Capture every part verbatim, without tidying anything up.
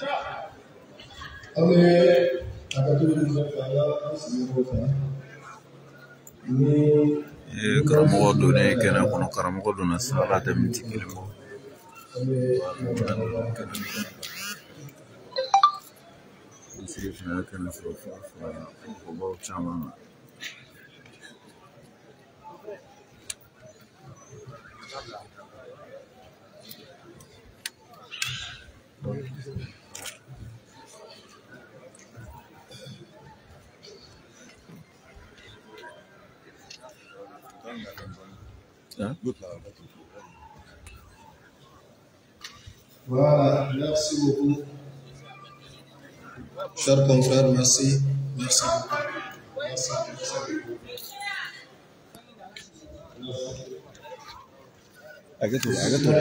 karamɔgɔ donnen kɛnɛ kɔnɔ karamɔgɔ donna sala tɛ minti kelen bɔ misiri fana kɛnɛ sɔrɔ mɔgɔbaw caman na Hein? Voilà, merci beaucoup. Chers confrères, merci. Merci beaucoup. Merci. Agak tu, agak tu.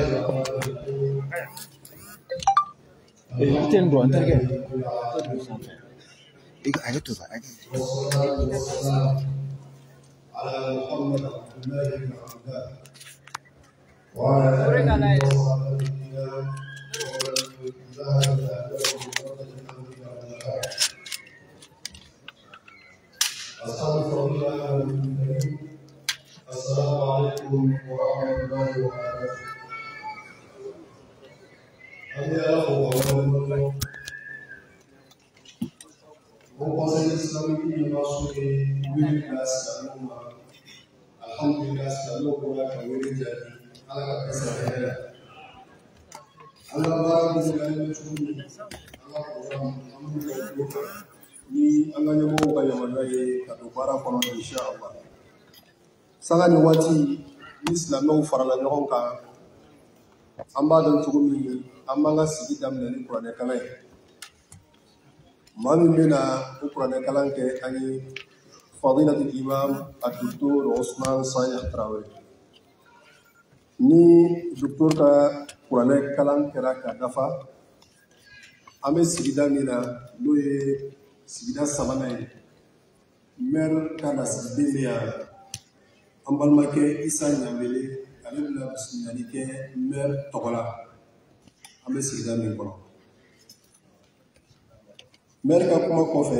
Eh, nanti yang dua antar kan? Eh, agak tu, agak. على محمد عبد الله بن عبد الله وعلى آله السلام عليكم ورحمة الله وبركاته. Au Conseil islamique, il y a huit places à l'Ouma. Alhamdulillah, c'est à l'Ouma qui a eu les amis. Allah a fait ça. Allah va nous donner le tout. Allah va nous donner le tout. Ni Allah ne m'a pas yamanaye katobara kono inshallah. Sanga ni wati l'islam no farala ñoxon ka amba don tugumi amanga sigi damne ni Qur'an kala Mami bena ukuran kalan ke ani fadilatul imam Dr. Osman Sanyah Traore. Ni Dr. ka Quran kalan kera ka dafa ame sigida mina lo ye sigida sabana ye mer kana sigide ya ambalmake Isa Nyambele ale bina bismillah ke mer togola ame sigida min kono Mère ka kuma kɔfɛ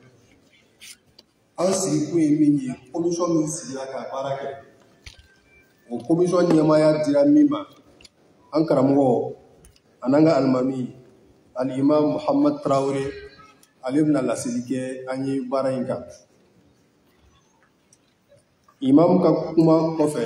an sigikun ye min ye commission min sigira ka baara kɛ o commission ɲɛmaaya dira min ma an karamɔgɔ an'an ka alimami al-imam Muhammad Traore ale bɛna laseli kɛ an ye baara in kan imam ka kuma kɔfɛ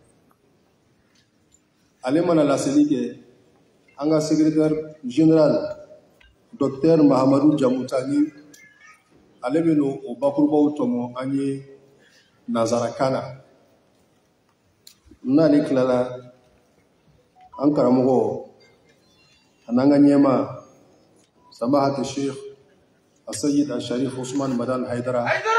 ale mana laseli kɛ an ka secrétaire général Docteur Mahamadou Djamoutani ale bɛ n'o o bakurubaw tɔmɔ an ye nanzarakan na n'ale tilala an karamɔgɔ an'an ka ɲɛmaa samahatu sheikh asayid al-sharif Usman Madan Haidara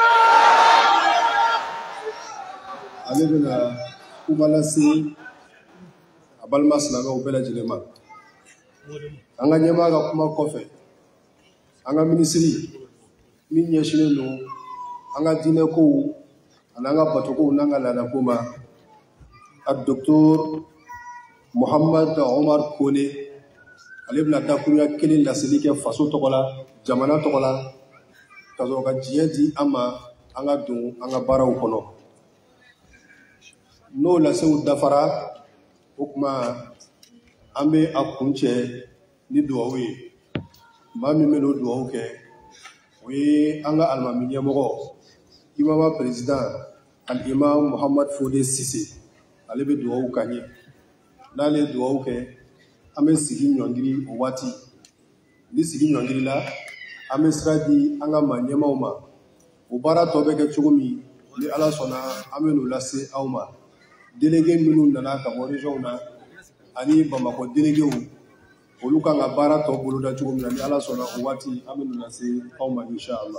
ale bɛna kuma lase a balima silamɛw bɛɛ lajɛlen ma an ka ɲɛmaa ka kuma kɔfɛ an ka minisiri min ɲɛsinnen don an ka diinɛkow an'an ka batokow n'an ka laadakow ma a Docteur Mohamad Omar Kone ale bɛna dakuruya kelen laseli kɛ faso tɔgɔ la jamana tɔgɔ la ka sɔrɔ ka diɲɛ di an ma an ka don an ka baaraw kɔnɔ n'o lasew dafara o tuma an bɛ a kuncɛ ni duwawu ye maa min bɛ n'o duwawu kɛ o ye an ka alimami ɲɛmɔgɔ imama président al-imam Muhammad Fode Sise ale bɛ duwawu k'an ye n'ale ye duwawu kɛ an bɛ sigi ɲɔngiri o waati ni sigi ɲɔngiri la an bɛ sira di an ka maa ɲɛmaaw ma o baara tɔ bɛ kɛ cogo min ni Ala sɔnna an bɛ n'o lase aw ma délégué minnu nana ka bɔ région na ani Bamakɔ déléguéw olu kan ka baara tɔ boloda cogo min na ni Ala sɔnna o waati an bɛ n'o lase aw ma inshallah.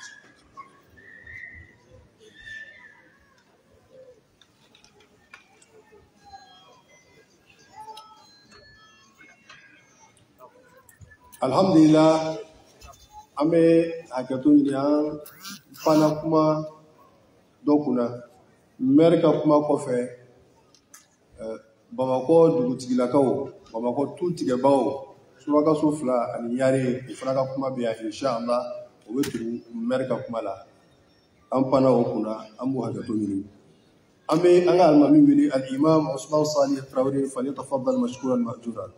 Alhamdulillah an bɛ hakɛto ɲini an fana kuma dɔ kunna maire ka kuma kɔfɛ Bamakɔ dugutigilakaw Bamakɔ tu tigɛbagaw surakaso fila ani yare o fana ka kuma bɛ yan inshallah o bɛ tugu maire ka kuma la an panna o kunna an b'o hakɛto ɲini an bɛ an ka alimami wele al-imam Usman Salih Traoré falyatafaddal mashkuran ma'juran.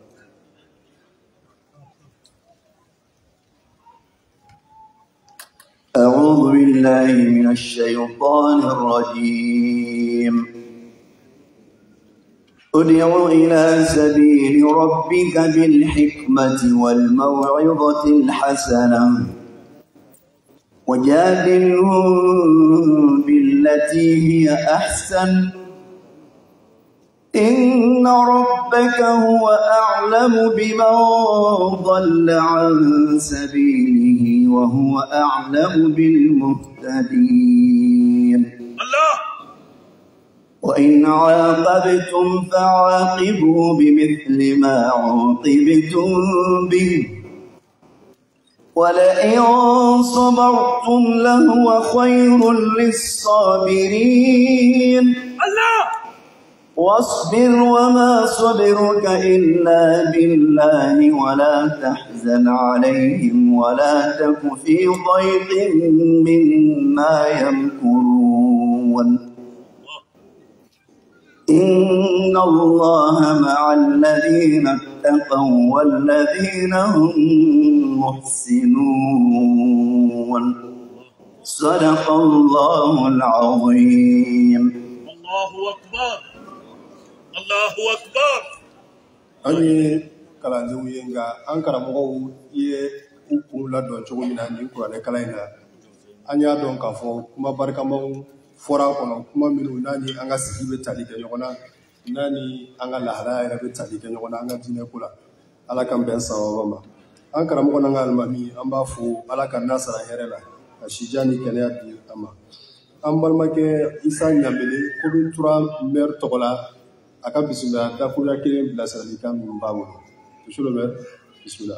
أعوذ بالله من الشيطان الرجيم ادع إلى سبيل ربك بالحكمة والموعظة الحسنة وجادلهم بالتي هي أحسن إن ربك هو أعلم بمن ضل عن سبيله وهو أعلم بالمهتدين. الله. وإن عاقبتم فعاقبوا بمثل ما عوقبتم به ولئن صبرتم لهو خير للصابرين. الله. واصبر وما صبرك إلا بالله ولا تحزن عليهم ولا تك في ضيق مما يمكرون إن الله مع الذين اتقوا والذين هم محسنون صدق الله العظيم. الله أكبر. Allahu Akbar. Ani kalandenw ye nka an karamɔgɔw ye u kun ladɔn cogo min na nin kuranɛ kalan in na an y'a dɔn k'a fɔ kuma barikamaw fɔra a kɔnɔ kuma minnu n'a ni an ka sigi bɛ tali kɛ ɲɔgɔn na n'a ni an ka lahalaya yɛrɛ bɛ tali kɛ ɲɔgɔn na an ka diinɛ ko la ala k'an bɛn sababa ma an karamɔgɔ n'an ka alimami an b'a fɔ ala ka n'a sara hɛrɛ la ka sijan ni kɛnɛya di an ma an balimakɛ Isa Ɲambele Kobintura maire tɔgɔ la a ka bisimila dakuruya kelen bilasiralikan min b'a bolo monsieur le maire bisimila.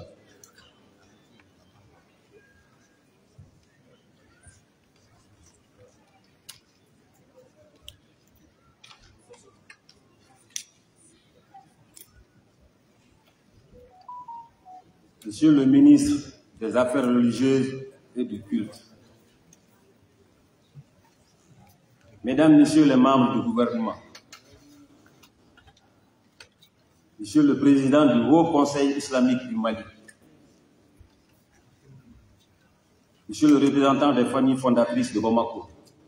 Monsieur le ministre des Affaires religieuses et du culte, Mesdames, Messieurs les membres du gouvernement, Monsieur le Président du Haut Conseil islamique du Mali, Monsieur le représentant des familles fondatrices de Bamako,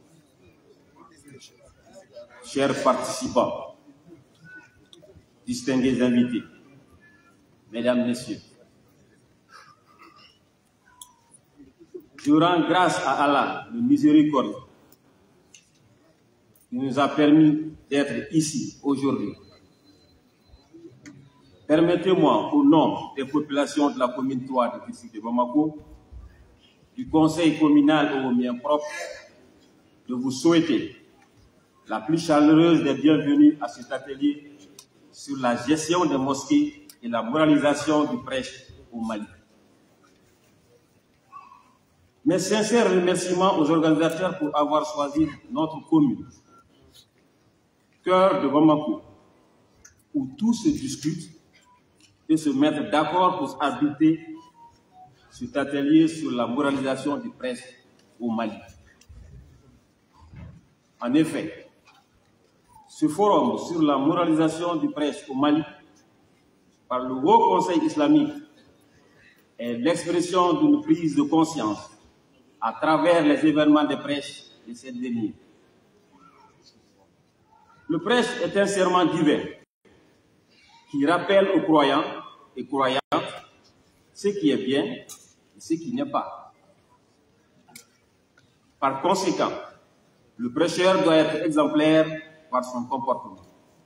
chers participants, distingués invités, Mesdames, Messieurs, je rends grâce à Allah, le miséricordieux, qui nous a permis d'être ici aujourd'hui. Permettez-moi, au nom des populations de la commune trois de district de Bamako, du conseil communal et au mien propre, de vous souhaiter la plus chaleureuse des bienvenues à cet atelier sur la gestion des mosquées et la moralisation du prêche au Mali. Mes sincères remerciements aux organisateurs pour avoir choisi notre commune, cœur de Bamako, où tout se discute et se mettre d'accord pour arbitrer cet atelier sur la moralisation du prêche au Mali. En effet, ce forum sur la moralisation du prêche au Mali par le Haut Conseil islamique est l'expression d'une prise de conscience à travers les événements de prêche de cette dernière. Le prêche est un serment divin qui rappelle aux croyants et croyantes ce qui est bien et ce qui n'est pas. Par conséquent, le prêcheur doit être exemplaire par son comportement.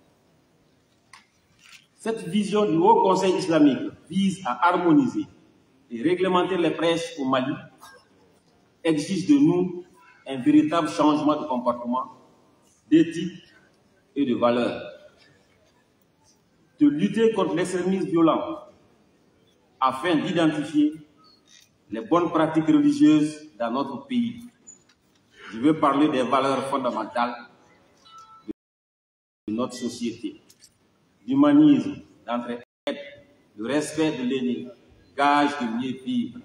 Cette vision du Haut Conseil islamique vise à harmoniser et réglementer les prêches au Mali, exige de nous un véritable changement de comportement, d'éthique et de valeurs, de lutter contre l'extrémisme violent afin d'identifier les bonnes pratiques religieuses dans notre pays. Je veux parler des valeurs fondamentales de notre société, d'humanisme, d'entraide, le respect de l'aîné, gage de mieux vivre.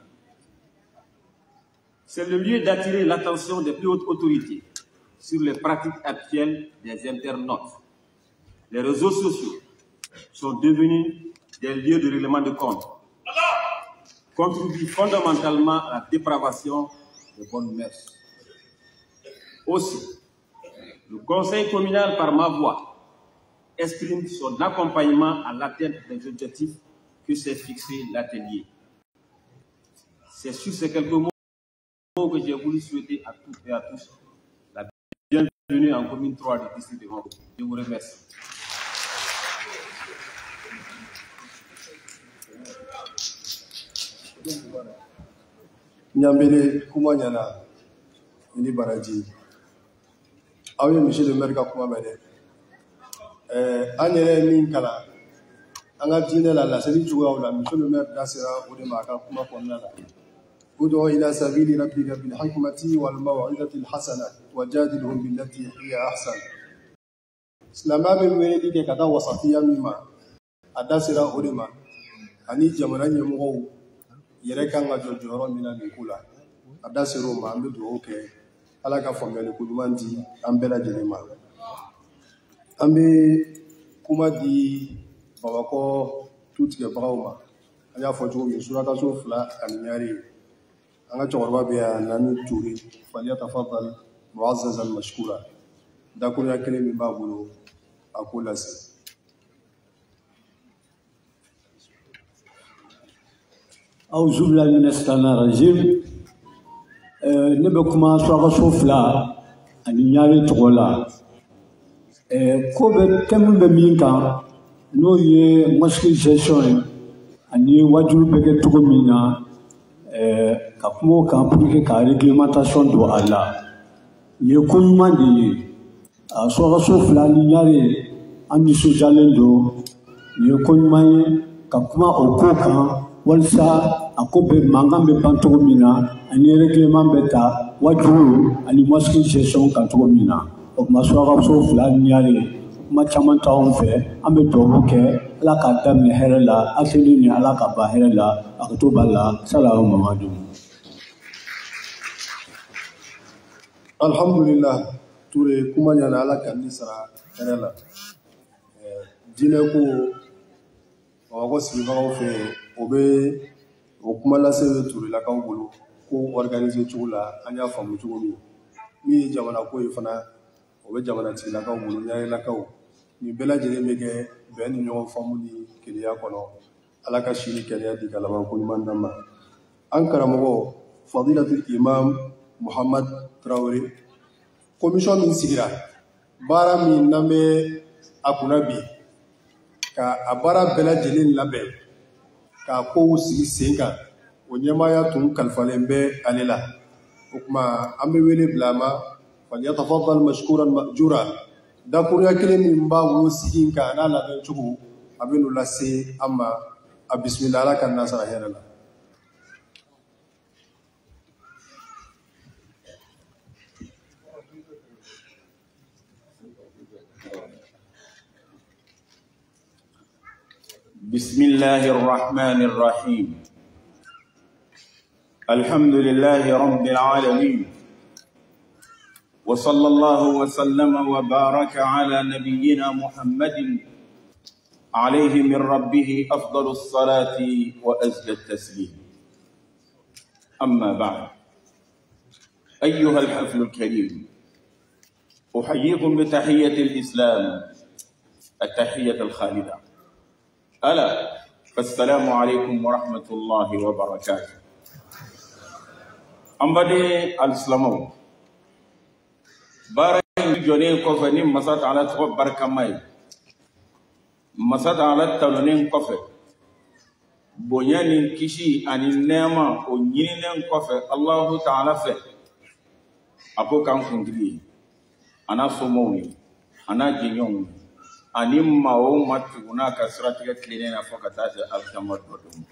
C'est le lieu d'attirer l'attention des plus hautes autorités sur les pratiques actuelles des internautes. Les réseaux sociaux sont devenus des lieux de règlement de compte, contribuent fondamentalement à la dépravation des bonnes mœurs. Aussi, le conseil communal, par ma voix, exprime son accompagnement à l'atteinte des objectifs que s'est fixé l'atelier. C'est sur ces quelques mots que j'ai voulu souhaiter à toutes et à tous la bienvenue en commune trois du district de Mabo. Je vous remercie. Nyambele kuma nyana ini baraji. Awe monsieur le maire ka kuma mede. Eh anyere min kala. Anga dine la la seri juwa la monsieur le maire dasera ode ma ka kuma konna la. Udu ila sabili rabbika bil hikmati wal maw'izati al hasana wajadilhum billati hiya ahsan. Islama be weli ke kata wasatiya mima adasera ode ma ani jamana nyemo yere kan ga jojoro mina ni kula adasero ma ambe do oke ala ka fomele ku dumanti ambela jenema ambe kuma di babako tutige brawma anya fojo mi surata so fla kan nyari anga chorba biya nani turi falyatafaddal muazzazan mashkura da kun ya kele mi babulo akula se أعوذ بالله من الشيطان الرجيم نبكما سوغا سوفلا أني نياري تقولا كوبا تم بمينكا نو يه مشكل جيشون أني واجول بيجي تقومينا كابمو كابروكي كاريجلماتاسيون دو الله يكون ماندي سوغا سوفلا نياري أني سوجالندو يكون ماي كابما أوكوكا walsa akobe mangambe pantogo mina ani règlement beta wajuru ani mosque gestion kantogo mina o maswara so fla nyare ma chaman taw fe ambe dobo ke ala ka damne herela ateli ni ala ka ba herela akato balla salamu mamadu. Alhamdulillah ture kuma nyana ala kanisa herela dine ko wago sibago fe obe okuma lase turu la kan bolo ko organiser chula anya famu chugomi mi jamana ko ifana obe jamana ti la kan bolo nyaay la kaw ni bela jere mege ben ñoo famu ni kiliya kono alaka shiri kiliya di kala ko mandama an karamo fadilatul imam Muhammad Traoré commission min sigira bara min nambe akunabi ka abara bela jere labe ka ko sigi senga o nyamaya tun kalfalen be alela ukma ambe wele blama falyatafaddal mashkuran ma'jura da kuriya kelen min ba wo sigi ka na la ben chugu abinu lase amma bismillah la kan nasara herala. بسم الله الرحمن الرحيم الحمد لله رب العالمين وصلى الله وسلم وبارك على نبينا محمد عليه من ربه أفضل الصلاة وأزكى التسليم أما بعد أيها الحفل الكريم أحييكم بتحية الإسلام التحية الخالدة ألا فالسلام عليكم ورحمة الله وبركاته أمبدي الإسلام بارك جونين كفنين مسات على تقب بركة ماي مسات على التلونين كفر بنيان كشي عن النعمة ونينين كفر الله تعالى فيه أبو كان كنتلي أنا سموني أنا جنيوني ani mawo matuguna ka siratigɛ tilennen na fɔ ka taa se alikiyama dɔ ma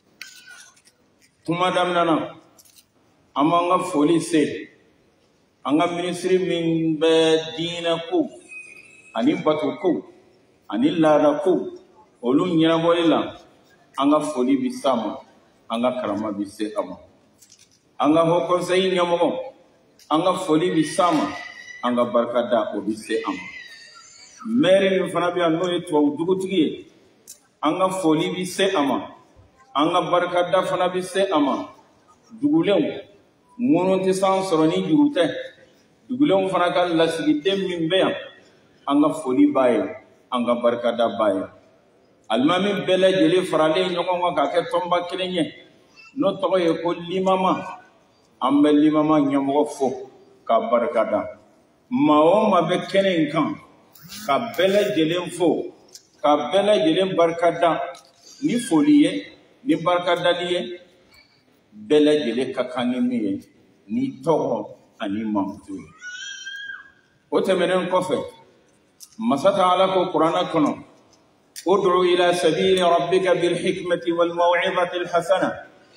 kuma daminɛ na an b'an ka foli se an ka minisiri min bɛ diinɛ ko ani bato ko ani laada ko olu ɲɛnabɔli la anga foli bi sama anga karama bi se ama anga ho conseil nyamo anga foli bi sama anga barkada o bi se ama mere ni fana bi anno e to dugutigi anga foli bi se ama anga barkada fana bi se ama dugulew monon ti san soroni jurute dugulew fana kan lasigi dem min be anga foli baye anga barkada baye almami bele jeli farale nyongo ka ke tomba kilenye no to ye ko limama ambe limama nyamo fo ka barkada mawo ma be kenen kan ka bele jeli fo ka bele jeli barkada ni foliye ni barkada liye bele jeli kakani miye ni to ani mamtu o temenen ko fe masata ala ko qur'ana kono ادعو إلى سبيل ربك بالحكمة والموعظة الحسنة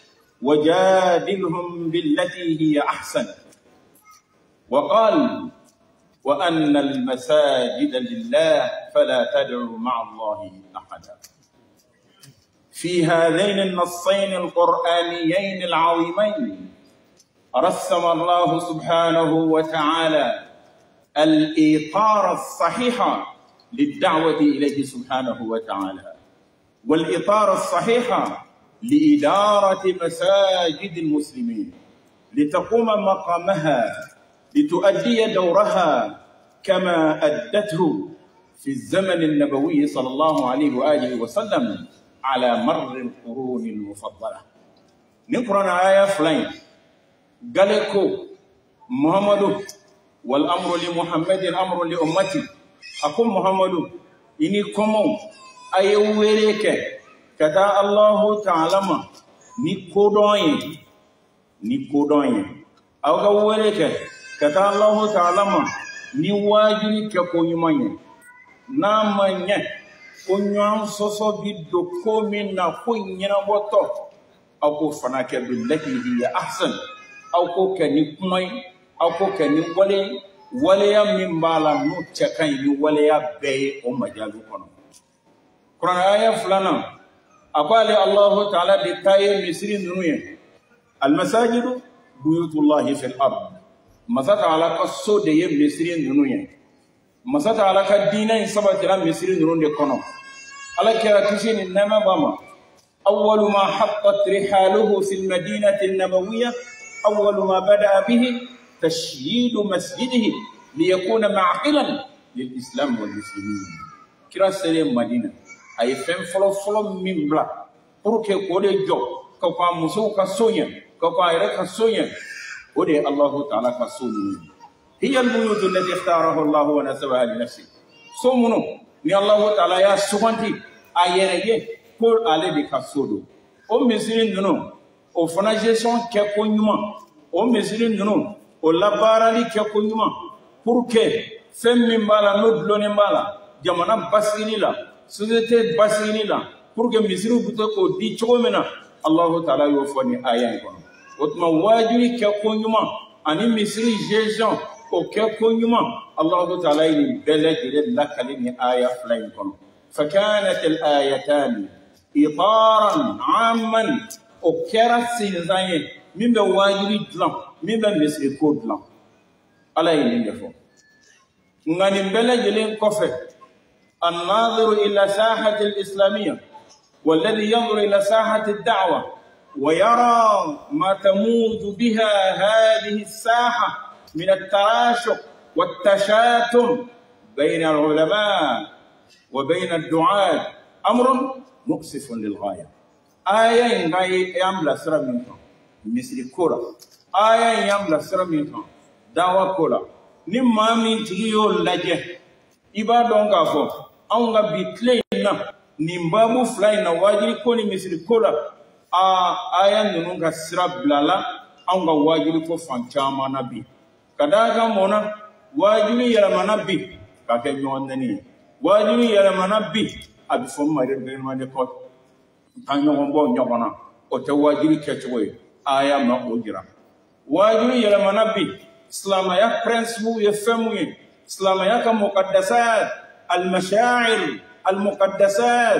وجادلهم بالتي هي أحسن وقال وأن المساجد لله فلا تدعوا مع الله أحدا في هذين النصين القرآنيين العظيمين رسم الله سبحانه وتعالى الإطار الصحيح للدعوة إليه سبحانه وتعالى والإطار الصحيح لإدارة مساجد المسلمين لتقوم مقامها لتؤدي دورها كما أدته في الزمن النبوي صلى الله عليه وآله وسلم على مر القرون المفضلة نقرأ آية فلين قالكو محمد والأمر لمحمد الأمر لأمتي أقول محمد إني كمو أي وليك كذا الله تعالى ما نكودوين نكودوين أو وليك كذا الله تعالى ما نواجني كقويمين نامني كونيان سوسو بدو كومينا كونينا بوتو أو فناك بالتي هي أحسن أو كني كمي أو كني ولي waleya min bala no chakan yi waleya be o majalu kono Quran aya fulana aqali Allah ta'ala bi taye misri nuye al masajid buyutullah fil ard masata ala qasso de ye misri nuye masata ala ka dina in sabatira misri nunde kono ala kira tishini nama bama awwal ma haqqat rihaluhu fil madinati an-nabawiyyah awwal ma bada bihi تشييد مسجده ليكون معقلا للإسلام والمسلمين كرا سلام مدينة أي فهم فلو فلو من بلا بروكي كودي جو كوكا مسو كسونيا كوكا إيرا كسونيا ودي الله تعالى كسونيا هي البيوت التي اختاره الله ونسبها لنفسه سومنو ني الله تعالى يا سوانتي أيرا كل على دي كسودو أو مسلمين نو أو فناجيسون كيكو نيما أو مسلمين نو o labarali ke ko nyuma pour que fem min bala no blone bala jamana basini la société basini la pour que misiru buto ko di chomena Allah taala yo foni ayan ko otma wajuri ke ko nyuma ani misiri jejan o ke ko nyuma Allah taala ni belagire la kalini aya flain ko فكانت الآيتان إطارا عاما أكرت سينزاي من بواجري دلام من بمسر كود دلام على ينجفو ngani mbele jelen kofe الناظر إلى ساحة الإسلامية والذي ينظر إلى ساحة الدعوة ويرى ما تموج بها هذه الساحة من التراشق والتشاتم بين العلماء وبين الدعاة أمر مؤسف للغاية. آية غاية يملا سر منها مثل كورا آية يملا سر منها دعوة كورا نما من تيجيو لجه إبادون كافو أونغا بيتلينا نمبابو فلاينا واجري كوني مثل كورا آية نونغا سر بلالا أونغا واجري كو فانشاما نبي كداغا مونا واجري يرما نبي كاكي نيوانني wajuri yala manabbi abi fomma de be ma de ko tan yo bo nyogona o te wajuri ketwoy aya ma o jira wajuri yala manabbi islam ya principe ya femu islam ya ka muqaddasat al mashaa'ir al muqaddasat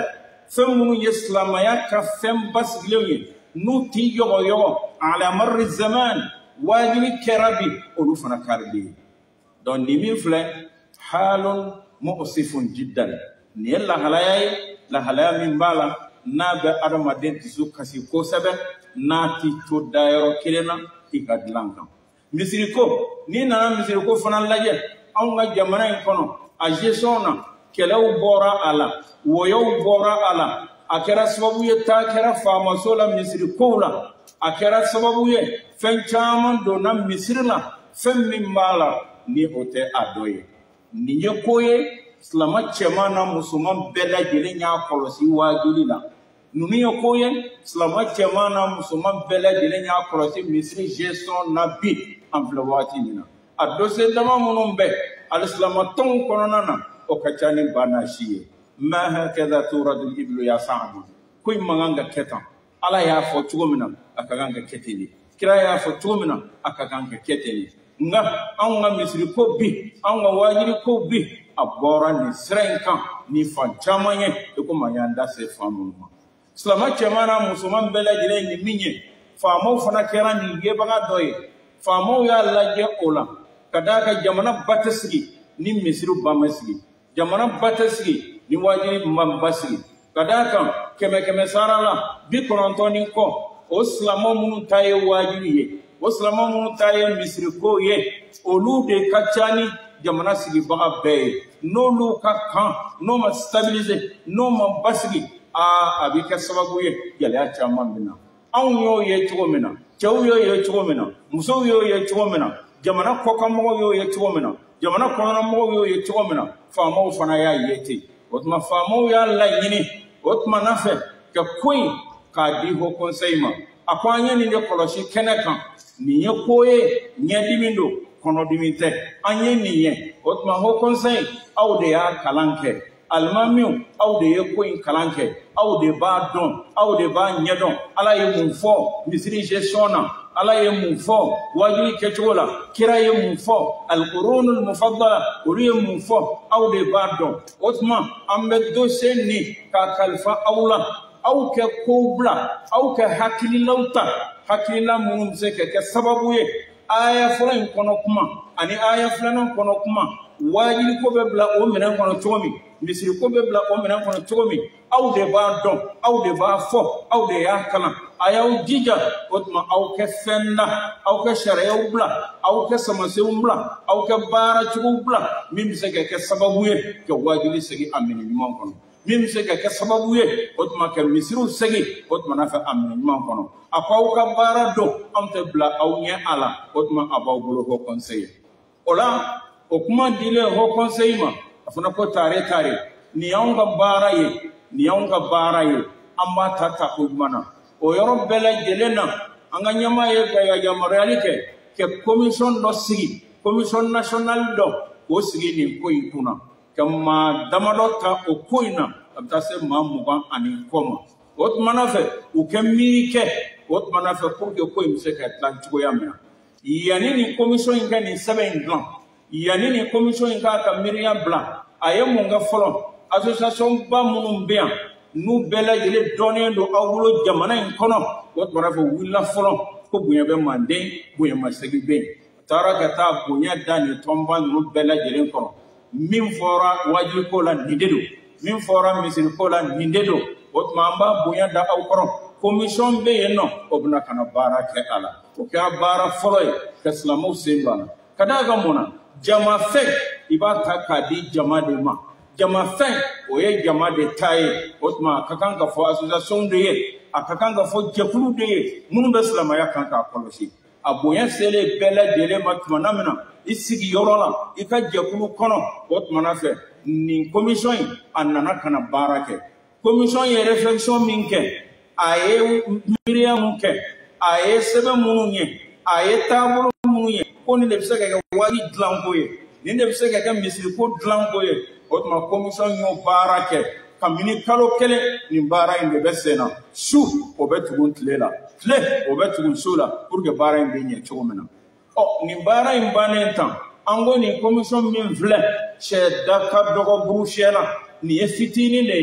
fɛn minnu ye silamɛya ka fɛn basigilenw ye n'u t'i yɔgɔyɔgɔ ala marri zaman wajibi kɛra bi olu fana karili ye donc nin min filɛ halun mu'sifun jiddan nin ye lahalaya ye lahalaya min b'a la n'a bɛ adamaden dusu kasi kosɛbɛ n'a ti to dayɔrɔ kelen na i ka dilan kan misiriko n'i nana misiriko fana lajɛ anw ka jamana in kɔnɔ a gestion na kɛlɛw bɔra a la wɔyɔw bɔra a la a kɛra sababu ye taa kɛra faamaso la misirikow la a kɛra sababu ye fɛn caman donna misiri la fɛn min b'a la ni o tɛ a dɔ ye nin ye ko ye silama cɛman na musoman bɛɛ lajɛlen y'a kɔlɔsi wajibi la ninnu ye ko ye silama cɛman na musoman bɛɛ lajɛlen y'a kɔlɔsi misiri gestion na bi an filɛ waati min na a dossier dama minnu bɛ alisilamatɔnw kɔnɔna na o ka ca ni ba n'a si ye ma hakɛda turadul iblu ya sa'adu ko in man kan ka kɛ tan ala y'a fɔ cogo min na a ka kan ka kɛ ten de kira y'a fɔ cogo min na a ka kan ka kɛ ten de nka anw ka misiriko bi anw ka wajibiko bi a bɔra nin sira in kan ni fan caman ye i komi an y'an da se fan minnu ma silama cɛman n'a musoman bɛɛ lajɛlen nin min ye faamaw fana kɛra nin yebaga dɔ ye faamaw y'a lajɛ o la ka d'a kan jamana ba tɛ sigi ni misiri ba ma sigi jamana ba tɛ sigi ni wajibi man ba sigi ka d'a kan kɛmɛ kɛmɛ sara la bi kɔnɔntɔn ni kɔ o silamɛ minnu ta ye wajibi ye o silamɛ minnu ta ye misiriko ye olu de ka ca ni jamana sigibaga bɛɛ ye n'olu ka kan n'o ma stabiliser n'o ma basigi aa a bɛ kɛ sababu ye gɛlɛya caman bɛ na anw y'o ye cogo min na cɛw y'o ye cogo min na musow y'o ye cogo min na jamana kɔkanmɔgɔw y'o ye cogo min na jamana kɔnɔnamɔgɔw y'o ye cogo min na faamaw fana y'a ye ten o tuma faamaw y'a laɲini o tuma na fɛ ka ko in k'a di Haut Conseil ma a ko an ye nin de kɔlɔsi kɛnɛ kan nin ye ko ye ɲɛdimi don kɔnɔdimi tɛ an ye nin ye o tuma Haut Conseil aw de y'a kalan kɛ alimamiw aw de ye ko in kalan kɛ aw de b'a dɔn aw de b'a ɲɛdɔn ala ye mun fɔ misiri gestion na ala ye mun fɔ wajibi kɛcogo la kira ye mun fɔ alqurunul mufaddala olu ye mun fɔ aw de b'a dɔn o tuma an bɛ dossier nin k'a kalifa aw la aw kɛ kow bila aw kɛ hakililaw ta hakilila minnu bɛ se ka kɛ sababu ye aya fɔlɔ in kɔnɔ kuma ani aya filanan kɔnɔ kuma wajibi ko bɛ bila o minɛn kɔnɔ cogo min misiri ko bɛ bila o minɛn kɔnɔ cogo min aw de b'a dɔn aw de b'a fɔ aw de y'a kalan a y'aw jija o tuma aw kɛ fɛn na aw kɛ sariyaw bila aw kɛ samasenw bila aw kɛ baaracogow bila min bɛ se ka kɛ sababu ye ka wajibi segin a minɛ ɲuman kɔnɔ min bɛ se ka kɛ sababu ye o tuma ka misiriw segin o tuma n'a fɛ a minɛ ɲuman kɔnɔ a ko aw ka baara dɔn anw tɛ bila aw ɲɛ a la o tuma a b'aw bolo Haut Conseil o la o kuma dilen Haut Conseil ma a fana ko tare tare nin y'anw ka baara ye nin y'anw ka baara ye an b'a ta ta o ɲuman na o yɔrɔ bɛɛ lajɛlen na an ka ɲɛmaa ye ka yamaruyali kɛ ka commission dɔ sigi commission nationale dɔ k'o sigi nin ko in kunna ka maa damadɔ ta o ko in na a bɛ taa se maa mugan ani kɔ ma o tuma na fɛ u kɛ miiri kɛ o tuma na fɛ pour que ko in bɛ se ka dilan cogoya min na yanni nin commission in ka nin sɛbɛn in dilan yanni nin commission in k'a ka miiriya bila a ye mun kɛ fɔlɔ association ba minnu bɛ yan n'u bɛɛ lajɛlen dɔnnen don aw bolo jamana in kɔnɔ o tuma na fɛ u wulila fɔlɔ ko bonya bɛ manden bonya masegin bɛ yen a taara ka taa bonya da nin tɔnba ninnu bɛɛ lajɛlen kɔrɔ min fɔra wajibiko la nin de don min fɔra misiriko la nin de don o tuma an b'a bonya da aw kɔrɔ commission bɛ yen nɔ o bɛna ka na baara kɛ a la o kɛra baara fɔlɔ ye ka silamɛw sen don a la ka d'a kan mun na jama fɛn i b'a ta k'a di jama de ma jama fɛn o ye jama de ta ye o tuma a ka kan ka fɔ association de ye a ka kan ka fɔ jɛkulu de ye minnu bɛ silamɛya kan k'a kɔlɔsi a bonya selen bɛɛ lajɛlen ma tuma na min na i sigi yɔrɔ la i ka jɛkulu kɔnɔ o tuma na fɛ nin commission in a nana ka na baara kɛ commission ye réflexion min kɛ a ye miiriya mun kɛ a ye sɛbɛn minnu ye a ye taabolo minnu ye ko nin de bɛ se ka kɛ wari dilanko ye nin de bɛ se ka kɛ misiriko dilanko ye o tuma commission y'o baara kɛ kabini kalo kelen nin baara in de bɛ sen na su o bɛ tugu tile la tile o bɛ tugu su la pour que baara in bɛ ɲɛ cogo min na ɔ nin baara in bannen tan an ko nin commission min filɛ sɛ da ka dɔgɔ burusiyɛ la nin ye fitinin de ye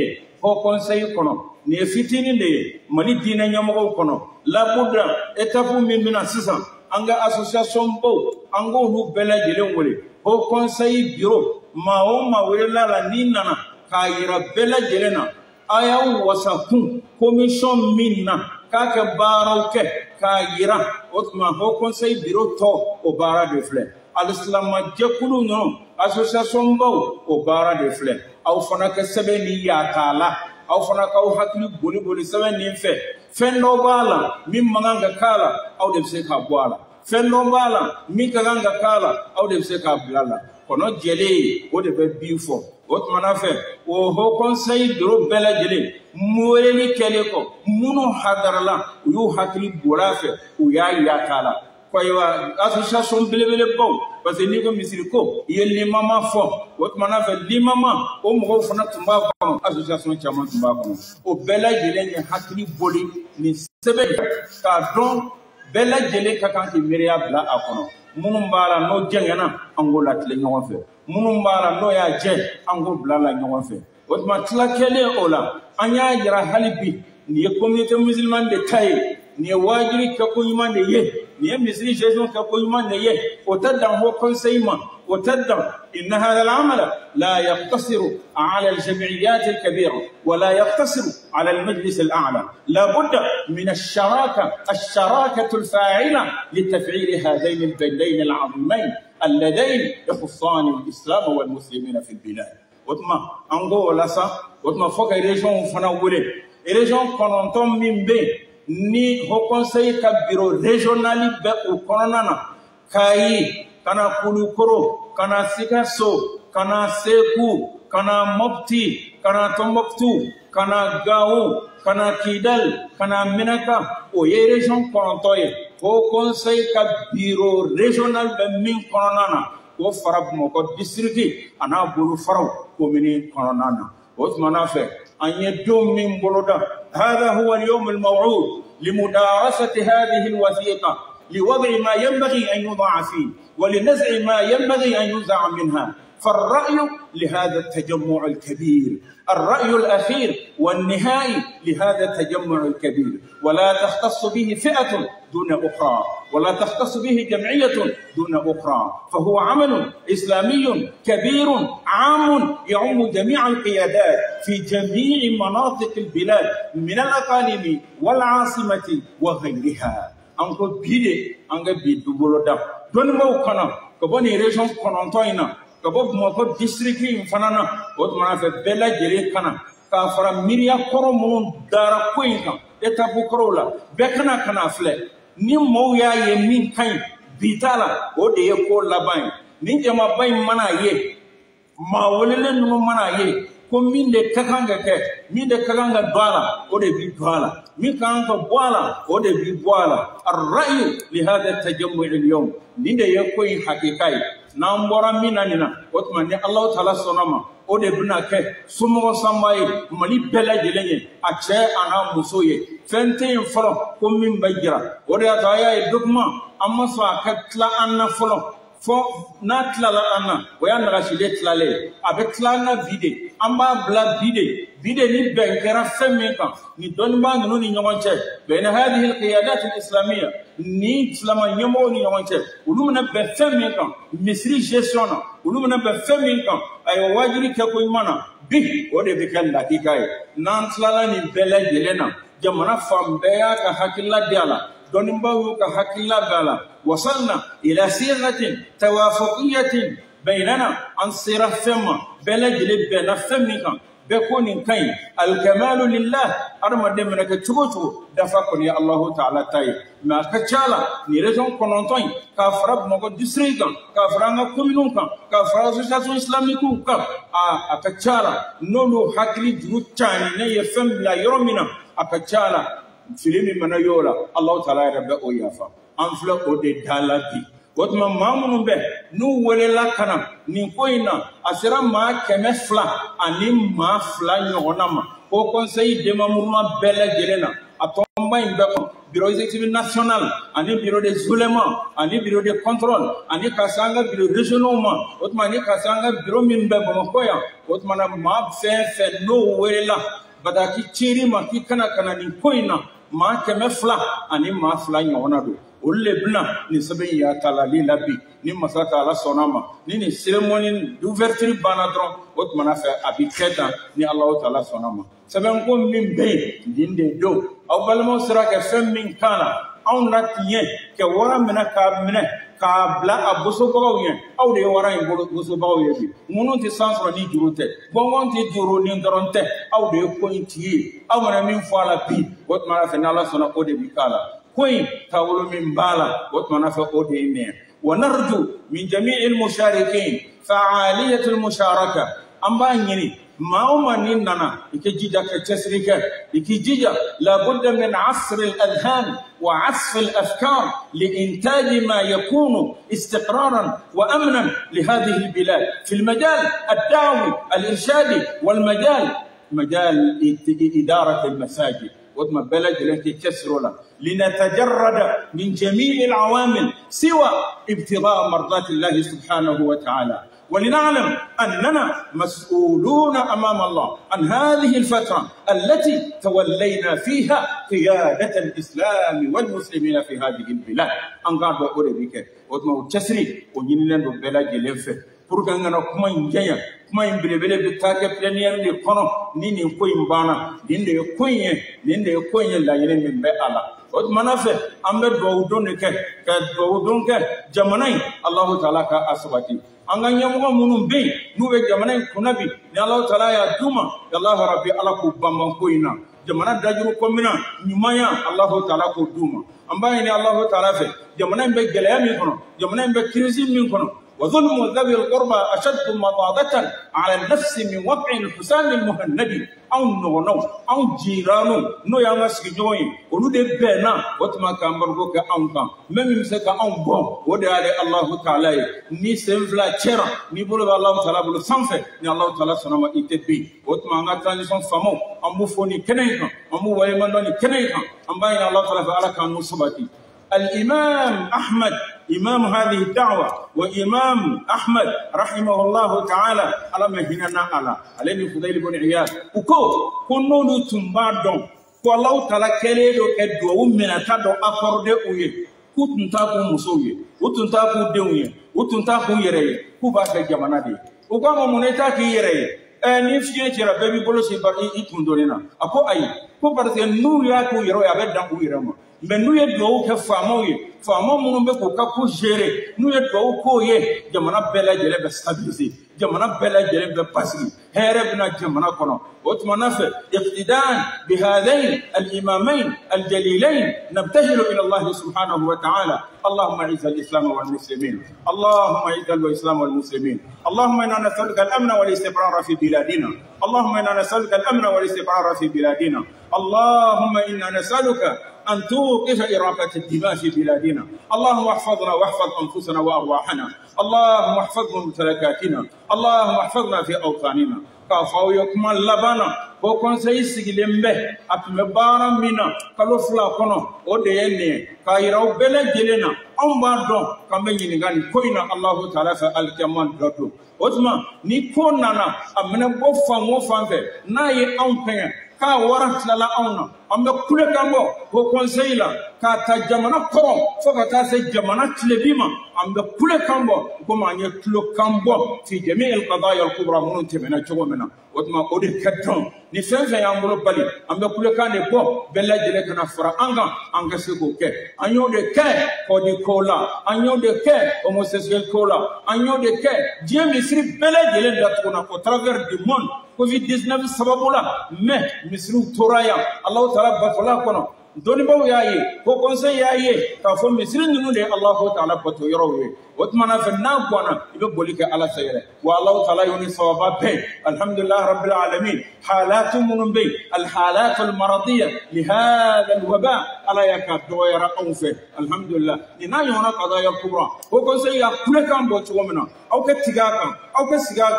Haut Conseil kono ni fitini de Mali dina nyamoko kono la budda étape min mina sisan anga association bo ango hu bela jelen wole Haut Conseil bureau ma o ma wele la la ni nana ka yira bela jelena aya wasakun commission minna ka ke baraw ke ka yira otma Haut Conseil bureau to o bara de fleur al-islam jekulu no association bo o bara de fleur aw fana ke sebe ni ya kala aw fana ka hakli boli boli sebe ni fe fendo bala min manganga kala aw de se ka boala fendo bala min kaganga kala aw de se ka blala kono jele o de be bifo o tmana fe o Haut Conseil bureau bela jele moyeli kele ko munu hadarala yu hakli bola fe o ya ya kala koywa association belebele bon parce que ni ko misiri ko yeli mama fo o tmana fe li mama o mo fana tumba ko association chama tumba ko o bela jele ni hakli boli ni sebe ka don bela jele ka kan ki miriya bla akono munun bara no jengana angola tle ñogon fe munun bara no ya je ango bla la ñogon fe o tma tla kele ola anya jira halibi ni communauté musulmane de tay ni wajiri ka ko yimande ye ni misri jésus ka ko yimande ye o taddan Haut Conseil ma o taddan in hada al-amal la yaqtasiru ala al-jam'iyat al-kabira ولا يقتصر على المجلس الأعلى لا بد من الشراكة الشراكة الفاعلة لتفعيل هذين البلدين العظيمين اللذين يخصان الإسلام والمسلمين في البلاد وتما أنغولا سا وتما فوق ريجون فناولي ريجون كونتون من بين ni Haut Conseil ka bureau régional be o konana kai kana kulukoro kana sikaso kana seku kana mopti kana Tombouctou kana Gao kana Kidal kana Menaka o ye région kontoye Haut Conseil ka bureau régional be min konana o farab moko district ana bulu faraw commune konana وثمنا فيه أن يدوم من بلده هذا هو اليوم الموعود لمدارسة هذه الوثيقة لوضع ما ينبغي أن يوضع فيه ولنزع ما ينبغي أن ينزع منها فالرأي لهذا التجمع الكبير الرأي الأخير والنهائي لهذا التجمع الكبير ولا تختص به فئة دون أخرى ولا تختص به جمعية دون أخرى فهو عمل إسلامي كبير عام يعم جميع القيادات في جميع مناطق البلاد من الأقاليم والعاصمة وغيرها أنكو بيدي أنكو بيدو بلودا دون موكنا كبني ريجون كونونتوينا kabo moko district fanana o tuma fe bela jere kana ka fara miriya koro mun dara ko inka etapu korola be kana kana fle ni mo ya ye min kan bitala o de ye ko laban ni jama bay mana ye ma wolele no mana ye ko min de kakanga ke min de kakanga dwala o de bi dwala min kan ko bwala o de bi bwala ar-ra'y li hada at-tajammu' al-yawm ni de ye ko hakikai nambora minanina otmani Allah Taala sonama o de bina ke sumo sambaye mali bela jelenye a che ana musoye fente folo ko min bagira o de ataya dogma amma so akatla anna folo fo na tlala anna o ya naga shile tlale abetla na vide amba bla vide vide ni benkera femeka ni donba ngino ni nyonche bena hadhihi alqiyadat alislamiyya ni islama nyamo ni nyonche ulumna be femeka misri gestiona ulumna be femeka ay wajiri ke ko imana bi o de be kan dakika e nan tlala ni bela jelena jamana fambeya ka hakilla diala دونباو كحكلا بالا وصلنا إلى صيغة توافقية بيننا عن صيغة فما بلد لبنا فمك بكون كين الكمال لله أرمى دمنا كتوتو دفعكم يا الله تعالى تاي ما كتشالا نيرجون كونتين كافراب مكو ديستريكا كافرانا كومينونكا كافرا سوسياسيون إسلاميكوكا آ كتشالا نولو حكلي جروتشاني ني فم لا يرومينا كتشالا filimi mana yola Allah Taala rabbe o yafa anfla o de dalati wotma mamunu be nu welela kana ni koina asira ma kemefla ani ma fla nyonama o conseil de mamurma bela gelena atomba imbe ko bureau exécutif national ani bureau de zulema ani bureau de contrôle ani kasanga bureau régional ma wotma ni kasanga bureau min be bama koya wotma na ma fe fe no welela badaki chiri ma ki kana kana ni koina ma keme fla ani ma fla nyona do olle bna ni sabe ya kala li labi ni masata ala sonama ni ni ceremony d'ouverture banadron ot manafa abiketa ni Allah taala sonama sabe ko min be dinde do aw balmo siraka fem min kana aw natiye ke wara mena ka mena ka bla abuso bawo yen aw de wara en boso bawo yebi monon ti sansro ni jurote bongon ti juro ni doronte aw de ko inti aw mana min fala bi ot manafa na Allah sona ko de bikala كوين تاولو من بالا واتمنى فقودين ونرجو من جميع المشاركين فعالية المشاركة أما يني ما هو مننا يكجيجا كتسريكا يكجيجا لابد من عصر الأذهان وعصف الأفكار لإنتاج ما يكون استقرارا وأمنا لهذه البلاد في المجال الدعوي الإرشادي والمجال مجال إدارة المساجد وما بلد التي كسرنا لنتجرد من جميع العوامل سوى ابتغاء مرضات الله سبحانه وتعالى ولنعلم أننا مسؤولون أمام الله عن هذه الفترة التي تولينا فيها قيادة الإسلام والمسلمين في هذه البلاد أنقاد وقول بك وما تسري ونيننا بلد لنفه pour ngana kuma njaya kuma imbelebele bitake plénière ni kono nini ko imbana dinde ko yen dinde ko yen la yene min be ala od manafe ambe do donne ke ka do donke jamanai Allah taala ka asbati anga nyamugo munum be nuwe jamanai kunabi ni Allah taala ya duma Allah rabbi ala ko bamban ko ina jamana dajuru ko mina nyumaya Allah taala ko duma ambaye ni Allah taala fe jamanai be gelaya mi kono jamanai be crise mi kono وظلم ذوي القربى أشد مضاضة على النفس من وقع الحسام المهند أو نونو أو جيرانو نو يامس كجوي ولود بنا وتما كامبرغو كأنكا مم مسك أم بون ودعى الله تعالى ني سنفلا تشرا ني بولو الله تعالى بولو سانفه ني الله تعالى سنما إتبي وتما عنا ترانزيشن فامو أمو فوني كنيكا أمو ويمانوني كنيكا أم باين الله تعالى فعلا كانوا سباتي الإمام أحمد إمام هذه الدعوة وإمام أحمد رحمه الله تعالى على مهننا على عليه فضيل بن عياد وكو كنو تمبادون والله تعالى كليدو كدو من تدو أفرد أويه كنتاكو مسويه وتنتاكو ديويه وتنتاكو يريه كوبا جمانا دي وكما منيتاكي يريه ni fiye tira baby bolo se bar i tundorina ako ay ko parce que nous ya ko yero ya be dan ko yero mais nous ye do ke famo ye famo munu be ko ka ko gérer nous ye do ko ye jamana bela jele be stabiliser jamana bela jele be passer herebna jamana kono واتمنى اقتداء بهذين الإمامين الجليلين نبتهل إلى الله سبحانه وتعالى اللهم اعز الإسلام والمسلمين اللهم اعز الإسلام والمسلمين اللهم إنا نسألك الأمن والاستقرار في بلادنا اللهم إنا نسألك الأمن والاستقرار في بلادنا اللهم إنا نسألك أن توقف إراقة الدماء في بلادنا اللهم احفظنا واحفظ أنفسنا وأرواحنا اللهم احفظ ممتلكاتنا اللهم احفظنا في أوطاننا كافاو يكما لبانا ko conseil sigilembe atme bara mina kalo fla kono o de yenne kayiraw bele jelena on ba don kambe nyini ngani koina Allah taala fa alkaman dodo otma ni ko nana amena bo fango fanfe nayi on pen ka warat la auna ambe kule kambo ko conseil la ka ta jamana koron fo ka ta se jamana tlebima ambe kule kambo ko ma nye tlo kambo fi jami' al qadaya al kubra mun tebena chogomena otma odi katon ni fenfe yambulo bali ambe kule kane bo bella jele kana fara anga anga se ko ke anyo de ke ko di kola anyo de ke homosexuel kola anyo de ke die misri bella jele datuna ko travers du monde covid dix-neuf sababula mais misri toraya Allah taala batala kono doni baw yayi ko conseil yayi ka fo misri nunu de Allah taala bato yorowe واتمنى في النام وانا يقول لك على سيره والله تعالى يوني صوابات بي الحمد لله رب العالمين حالات من بي الحالات المرضيه لهذا الوباء على يكاد دوير انفه الحمد لله لنا يونا قضايا كبرى وكون سي كل كان بوتو منا او كتيغا او كسيغا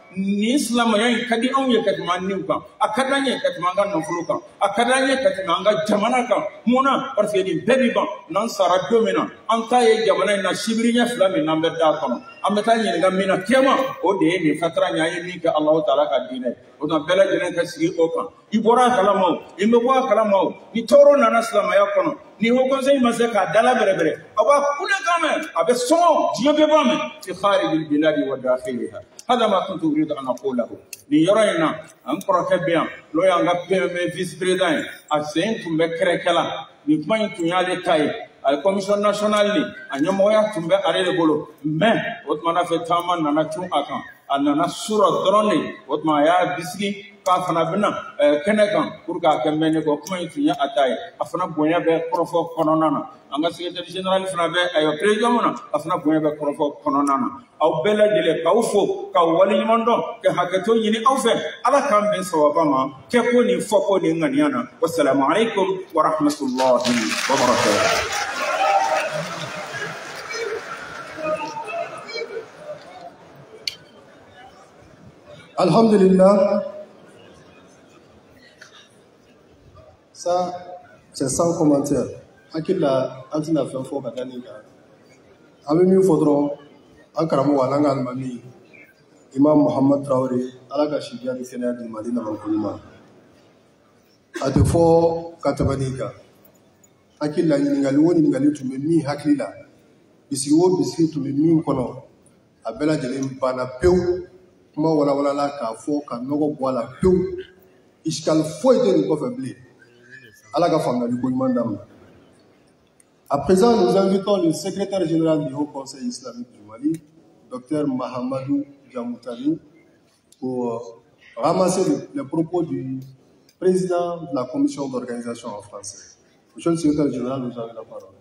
ni islam ya kadi an ya kadi man nin kan akada ya kadi man kan nafulu kan akada ya kadi man ga jamana kan muna parce que ni bebi ban nan sara domina an ta ye jamana na shibrinya flami nan be da kan am ta ni ga mina kema o de ni fatra nya yi ni ka allah taala ka dine o na bela jene ka sigi o kan ibora kalama imbe bo kalama ni toro na islam ya kono ni ho conseil ma se ka dala bere bere aba kule kame abe so diyo be ba me fi kharij al bilad wa dakhilha hada ma kuntu uridu an aqulahu ni yorayna an protebia lo ya nga peme vice president a sen tumbe krekela ni kuma yin tunyale tay al commission nationale ni anyomo ya tumbe arele bolo mais otmana fe tama nana tun akan anana sura drone otma ya bisigi ka fana bina kenekan pour ka kemene ko kuma yin tunya atay afana bonya be profo kononana anga secrétaire général fana be ayo président mona afana bonya be profo kononana aw bela jele ka ufo ka wali mondo ke hakato yini aw fe ala kam ben sawabama ke ko ni foko ni nganiana wassalamu alaikum wa rahmatullahi wa barakatuh. Alhamdulillah, ça c'est sans commentaire. Akila antina fait fort kadanika. Ami mi fodron ankaramu walanga almami Imam Muhammad Traoré alaga shibia di Sénégal di Madina Mankulima. Ate fo katabanika. Akila ningali woni ningali tumemi hakila. Bisi wo bisi tumemi kono. Abela jele mpana peu. Kuma wala wala la ka fo ka nogo boala peu iskal foyte ni ko faible ala ka famna du ko mandam. À présent, nous invitons le secrétaire général du Haut Conseil islamique du Mali, Dr Mahamadou Djamoutani, pour ramasser les propos du président de la commission d'organisation en français. Monsieur le secrétaire général, vous avez la parole.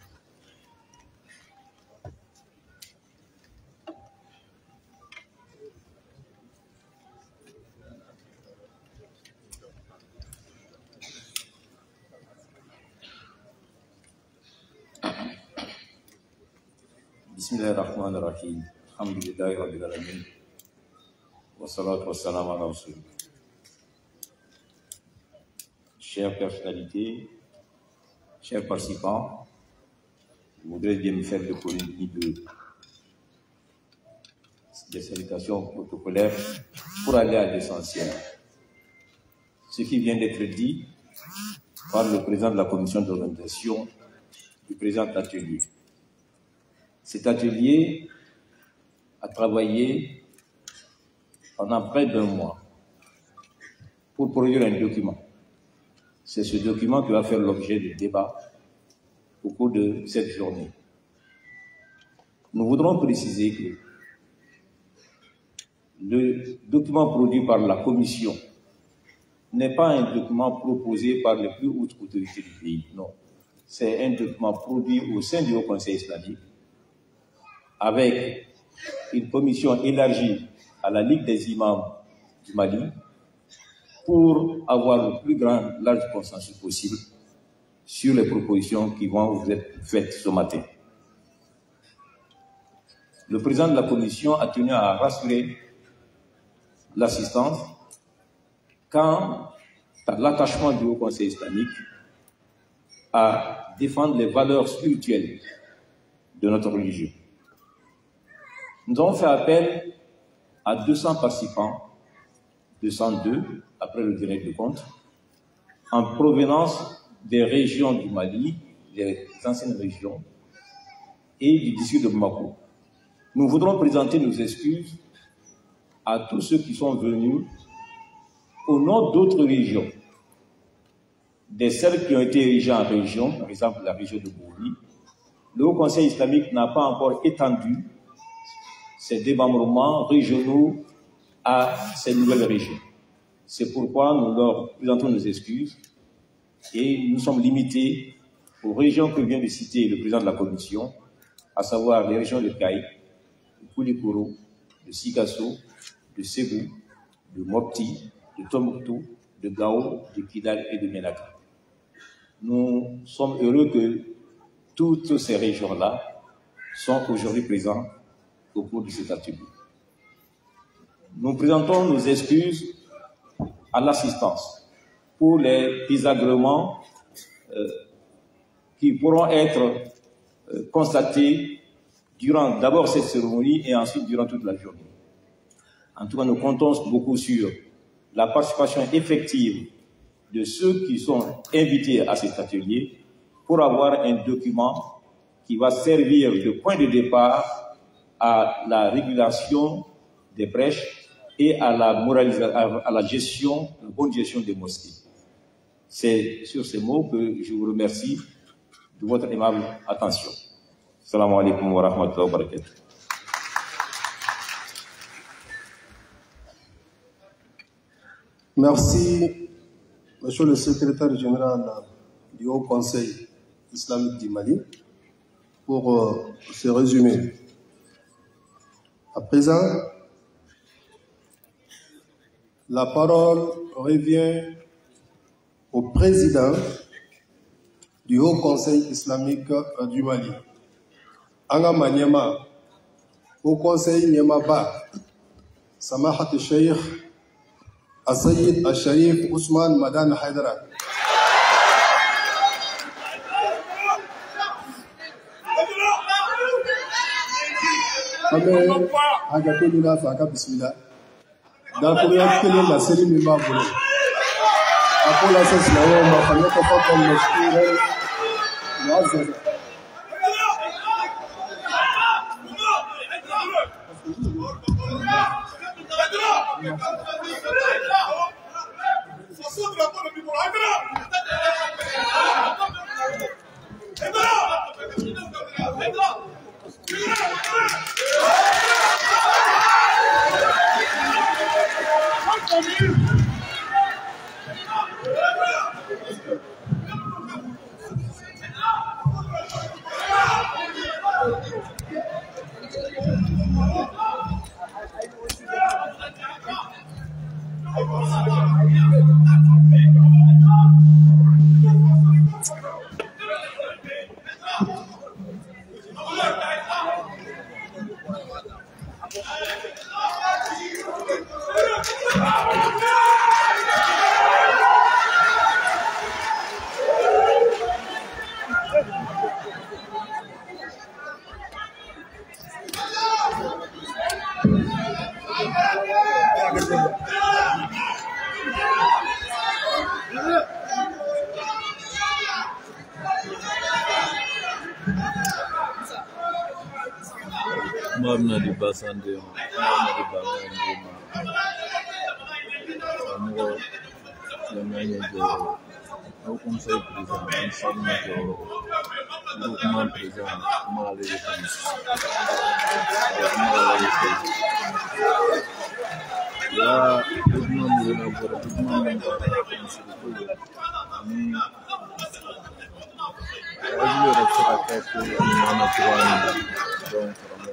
Bismillahirrahmanirrahim. Alhamdulillahi rabbil alamin. Wassalatu wassalamu ala rasulillah. Chères personnalités, chers participants, je voudrais bien me faire le colonie de des salutations protocolaires pour aller à l'essentiel. Ce qui vient d'être dit par le président de la commission d'organisation du présent atelier. Cet atelier a travaillé pendant près d'un mois pour produire un document. C'est ce document qui va faire l'objet de débats au cours de cette journée. Nous voudrons préciser que le document produit par la Commission n'est pas un document proposé par les plus hautes autorités du pays, non. C'est un document produit au sein du Haut Conseil islamique avec une commission élargie à la Ligue des imams du Mali pour avoir le plus grand, large consensus possible sur les propositions qui vont vous être faites ce matin. Le président de la commission a tenu à rassurer l'assistance quant à l'attachement du Haut Conseil islamique à défendre les valeurs spirituelles de notre religion. Nous avons fait appel à deux cents participants, deux cent deux, après le direct de compte, en provenance des régions du Mali, des anciennes régions, et du district de Bamako. Nous voudrons présenter nos excuses à tous ceux qui sont venus au nom d'autres régions, des celles qui ont été érigées en région, par exemple la région de Bourdi. Le Haut Conseil islamique n'a pas encore étendu ces démembrements régionaux à ces nouvelles régions. C'est pourquoi nous leur présentons nos excuses et nous sommes limités aux régions que vient de citer le président de la commission, à savoir les régions de Kaï, de Koulikoro, de Sikasso, de Ségou, de Mopti, de Tombouctou, de Gao, de Kidal et de Ménaka. Nous sommes heureux que toutes ces régions-là sont aujourd'hui présentes au cours de cet atelier. nous présentons nos excuses à l'assistance pour les désagréments euh, qui pourront être euh, constatés durant d'abord cette cérémonie et ensuite durant toute la journée. En tout cas, nous comptons beaucoup sur la participation effective de ceux qui sont invités à cet atelier pour avoir un document qui va servir de point de départ à la régulation des brèches et à la, à la gestion, la bonne gestion des mosquées. C'est sur ces mots que je vous remercie de votre aimable attention. Assalamu alaikum wa rahmatullahi wa barakatuh. Merci, Monsieur le secrétaire général du Haut Conseil islamique du Mali, pour euh, ce résumé. À présent, la parole revient au président du Haut Conseil islamique du Mali. Anga Manyama, Haut Conseil Nyamaba, Samahat Cheikh Asayid Al-Sharif Ousmane Madan Haidara. Amen. Agape Lula Faka Bismillah. Dans le premier télé, la série Mima Boulé. Après la série, on m'a fallu qu'on fasse comme le school. Mabna di basande, mabna di basande, amo lamanya jo, au conseil président, ensemble jo, document président, mal les défenses, mal les défenses. Là, document nous venons voir, document nous voir, ni, aujourd'hui on a fait la carte, on a trouvé donc.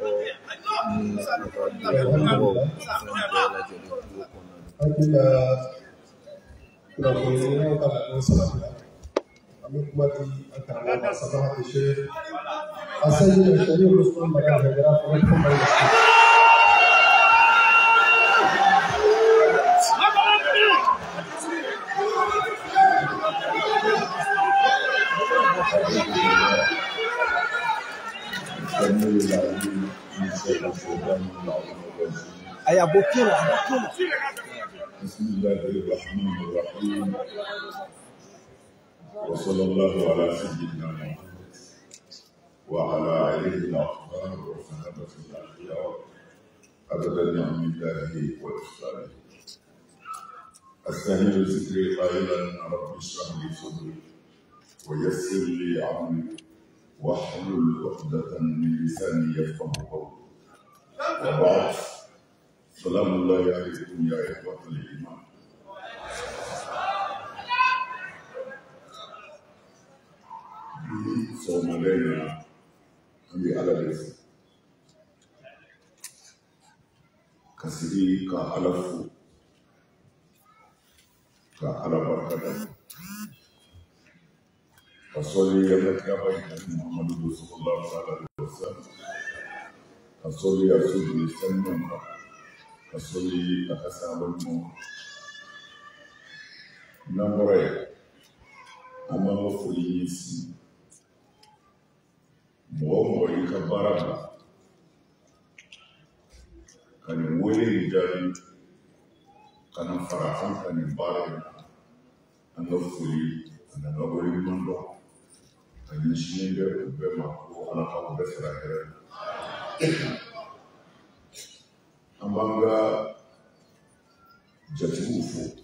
Aya bokela, bokela. Bismillahirrahmanirrahim. Wa sallallahu ala sayyidina Muhammad wa ala alihi al-akhbar wa sahabatihi al-akhyar. Adada ni'amillahi wa ihsanihi. Astaghfiru zikri qailan rabbi shrah li sadri wa yassir li amri wahlul 'uqdatan min lisani yafqahu qawli. Wa ba'd. Salamu alaikum ya ikhwatul iman. Di Somalia kami ala desa. Kasiri ka alafu ka alabarkada. Kasoli ya mekaba Muhammadu sallallahu alaihi wasallam. Kasoli ya sudi sannan kasoli akasa walmo namore amama folisi mo mo ikabara kan wole jari kan farahan kan bare ando foli ando wole mando kan shinde be ma ko ala ka be fara kare ambanga jatibufu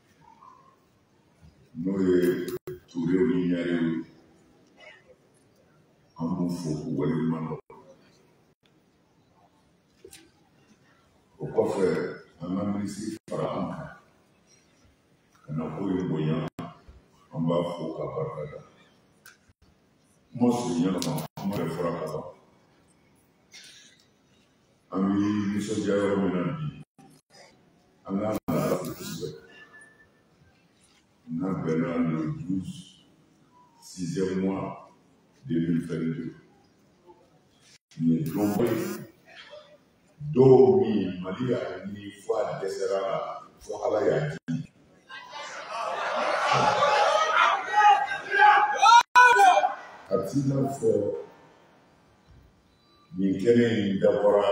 noye ture ni nyare ambufu wole mando o kɔfɛ an ka minisiri fara an kan ka na ko in bonya an b'a fɔ ka barika da kuma surunya kama kuma yɛrɛ fɔra ka ban an bɛ nisɔndiya yɔrɔ min na bi an ka mara fo kosɛbɛ n'a bɛnna le douze sixième mois deux mille vingt-deux nin ye dɔnba ye dɔw min Mali y'a ɲini fo a dɛsɛra la fo Ala y'a di a t'i n'a fɔ nin kɛnɛ in dabɔra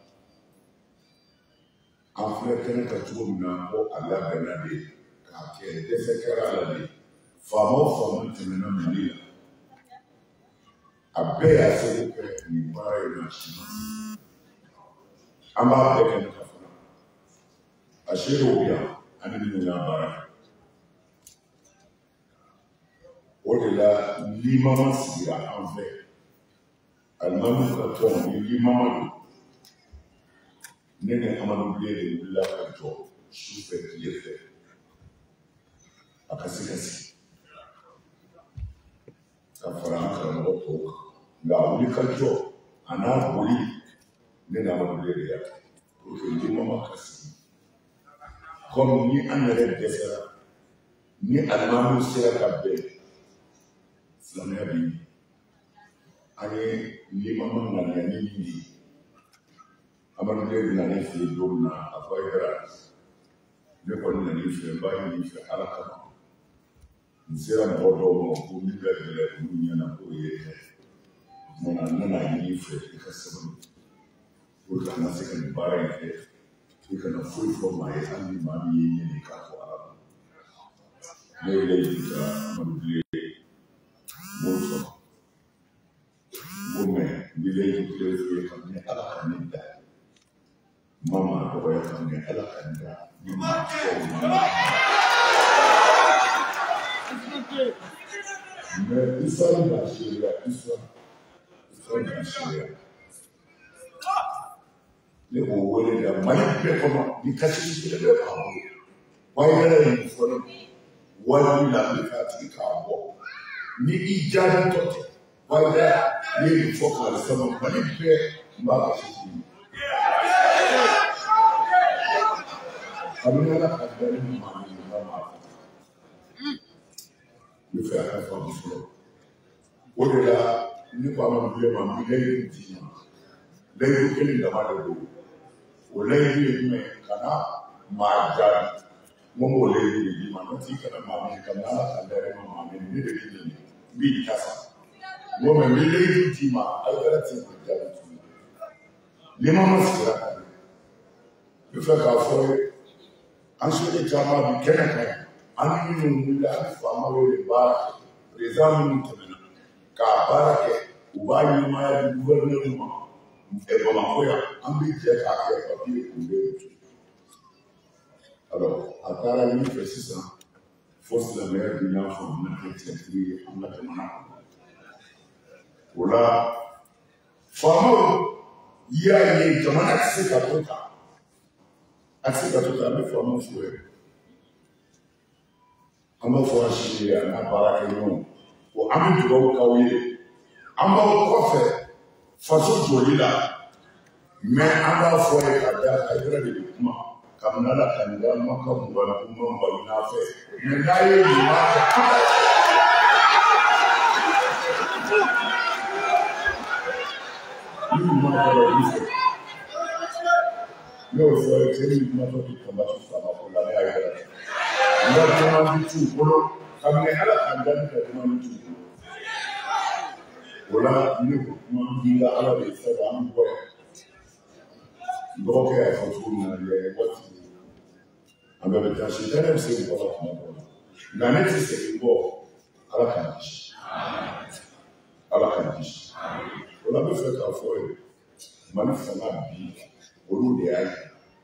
an filɛ kɛnɛ kan cogo min na ko a labɛnna de k'a kɛ dɛsɛ kɛra la de faama o faama tɛmɛna Mali la a bɛɛ y'a seko kɛ nin baara in na an b'a bɛɛ kɛ ne ka fana a seerew bi yan ani minnu y'a baara kɛ o de la limama sigira an fɛ alimami ka tɔn ni limama don ne ni Amadu Bilen de wulila ka jɔ su fɛ tile fɛ a ka se ka sigi ka fara an karamɔgɔ tɔw kan nka a wuli ka jɔ a n'a boli ne ni Amadu Bilen de y'a kɛ pour que limama ka sigi comme ni an yɛrɛ dɛsɛra ni alimamiw sera ka bɛn silamɛya bɛ yen an ye limama ŋaniya ni min ye Amadu Bilen bɛna ne fɛ yen don min na a fɔ a ye kɛra ne kɔni na n'i fɛ n b'a ɲini fɛ Ala kama n sera mɔgɔ dɔw ma ko min bɛ gɛlɛ olu ɲɛna k'o ye kɛ mun na n nana ɲini fɛ i ka sabali pour que an ka se ka nin baara in kɛ i kana foyi fɔ maa ye hali ni maa min y'i ɲini k'a fɔ Ala ma ne ye layidu ta Amadu Bilen m'o sɔrɔ n ko mɛ n bɛ layidu kelen f'i ye ka mɛ Ala ka ne da n ma maa dɔgɔya ka mɛ Ala ka ne da ni maa tɔw ma mɛ Isa b'a seereya Isa Isa b'a seereya ne b'o wele da Mali bɛɛ kɔnɔ ni kasi kelen bɛ k'a bolo wayɛrɛ ye fɔ ne wali la ne k'a tigi k'a bɔ ni i jaabi tɔ tɛ wayɛrɛ ne ye fɔ k'a sama Mali bɛɛ n b'a ka sisi a bɛ Ala ka dali maa min na maa fɔ ne fɛ a ka faamu fɔlɔ o de la ne ko Amadu Bilen ma n bɛ layidu di ma layidu kelen dama de don o layidu ye jumɛn ka na maa jaabi n ko n b'o layidu de di ma n'o t'i kana maa min ka na Ala ka dali ma maa min ne de bɛ ɲini n b'i ta sa n ko mɛ n bɛ layidu di ma aw kɛra ten ka jaabi tuguni limama sigira ka di n bɛ fɛ k'a fɔ ye an sɔnni caman bi kɛnɛ kan yan an ni minnu wulila an ni faamaw ye baara kɛ président minnu tɛmɛna k'a baara kɛ u b'a ɲɛmaya di gouvernement ma Bamakɔ yan an bɛ jɛ k'a kɛ papiye kun bɛ yen alors a taara ɲini fɛ sisan fo silamɛya bi n'a fɔ n bɛna kɛ cɛntigi ye an ka jamana kɔnɔ o la faamaw y'a ye jamana tɛ se ka to tan a tɛ se ka to tan an bɛ faamaw fo yɛrɛ an b'a fɔ a si ye a n'a baarakɛɲɔgɔnw ko an bɛ dugawu k'aw ye an b'aw kɔfɛ faso joli la mɛ an b'a fɔ ye ka da a yɛrɛ de bɛ kuma kabini Ala ka nin da ma ka mugan kuma balo n'a fɛ mɛ n'a ye ɲuman kɛ ni ɲuman kɛra olu fɛ n'o fɔ cɛ ni kumatɔ ti tɔnba tu fama ko la ne y'a yɛrɛ n ka caman bi t'u bolo kabini ala k'an da ni ka caman bi t'u bolo o la ne ko kuma bi la ala de fɛ an bɔ yan dɔgɔkɛ y'a fɔ cogo min na yɛrɛ waati an bɛɛ bɛ taa si tɛnɛ bɛ se mɔgɔ la kuma dɔ la nka ne ti segin bɔ ala k'an kisi ala k'an kisi o la n bɛ fɛ k'a fɔ ye mali fanga bi olu de y'a ye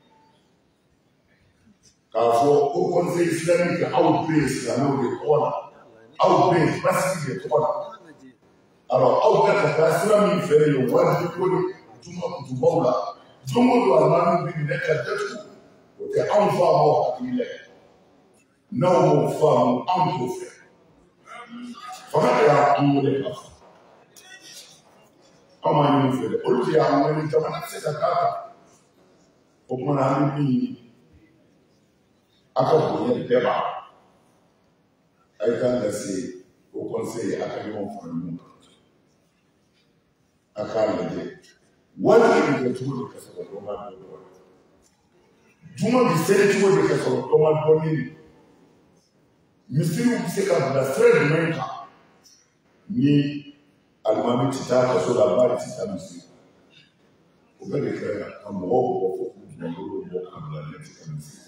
k'a fɔ ko conseil islamique aw bɛ yen silamɛw de tɔgɔ la aw bɛ yen basigi de tɔgɔ la alors aw bɛ ka taa sira min fɛ yen wajibi ko de juma kutubaw la don o don alimami bɛ minɛ ka datugu o tɛ anw faamu hakili la n'aw m'o faamu anw t'o fɛ fanga de y'an wele k'a fɔ anw m'a ɲini fɛ dɛ olu de y'an wele jamana tɛ se ka k'a kan o kumana an bɛ min ɲini a ka bonya bɛɛ b'a la a ye kan lase o conseil a ka ɲɔgɔn fara ɲɔgɔn kan a k'a lajɛ wari bɛ kɛ cogo di ka sɔrɔ dɔ ma dɔ dɔ juma bɛ seli cogo di ka sɔrɔ dɔ ma dɔ min misiriw bɛ se ka bila sira jumɛn kan ni alimami ti taa kaso la ba ti taa misiri o bɛɛ de kɛra ka mɔgɔw bɔ fo k'u dugukolo bɔ ka bila ne ti taa misiri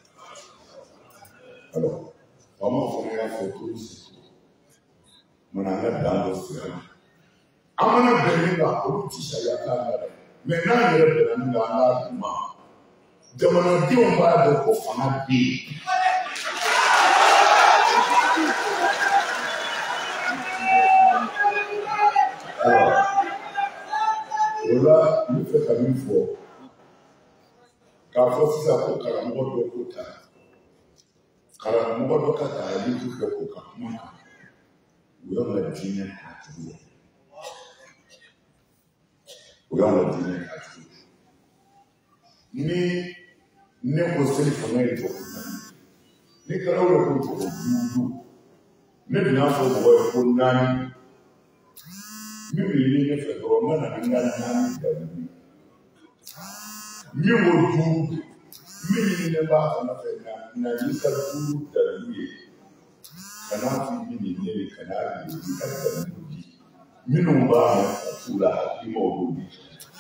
alors faama fana y'a fɔ ko si mana an ka dan dɔ sira la an mana bɛn min kan olu ti sariya k'a la dɛ mɛ n'an yɛrɛ bɛnna min kan an b'a d'u ma jamanadenw b'a dɔn ko fanga bɛ yen. O la n bɛ fɛ ka min fɔ k'a fɔ sisan ko karamɔgɔ dɔ ko ta karamɔgɔ dɔ ka ta a yi t'u fɛ k'o ka kuma kan o y'anw ka diinɛ kɛcogo ye o y'anw ka diinɛ kɛcogo ye ni ne ko seli fanga ye jɔko naani ni kɛra o ye ko jɔko duuru ne bɛ n'a fɔ mɔgɔ ye ko naani. Min bɛ ɲini ne fɛ dɔrɔn n bɛ na ni n ka naani jaabi min o duuru min ɲininen b'a fana fɛ nka na n'i ka duuru jaabi ye ka n'a fɔ i bɛ nin ɲini ka n'a yɛlɛ i ka jaabi di minnu b'a mɛn ka t'u la hakili ma olu di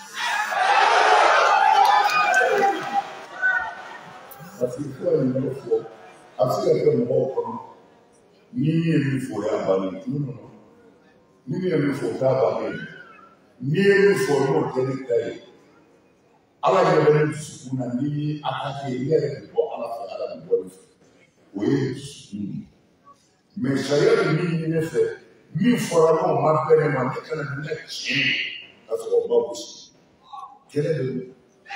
parce que fo ka nin yɔrɔ fɔ a bɛ se ka kɛ mɔgɔw kɔnɔ ni min ye min fɔ o y'a bannen ninnu ni min ye min fɔ o t'a bannen n'i ye min fɔ n'o tɛ ne ta ye ala yɛrɛ bɛ ne dusukun na ni a ka kɛ ne yɛrɛ bɛ bɔ ala fɛ ala bɛ bɔ ne fɛ o ye dusukun ye mɛ sariya bɛ min ɲini ne fɛ min fɔra n'o ma bɛn ne ma ne kana ne tiɲɛ ka sɔrɔ o ma gosi kɛlɛ bɛ yen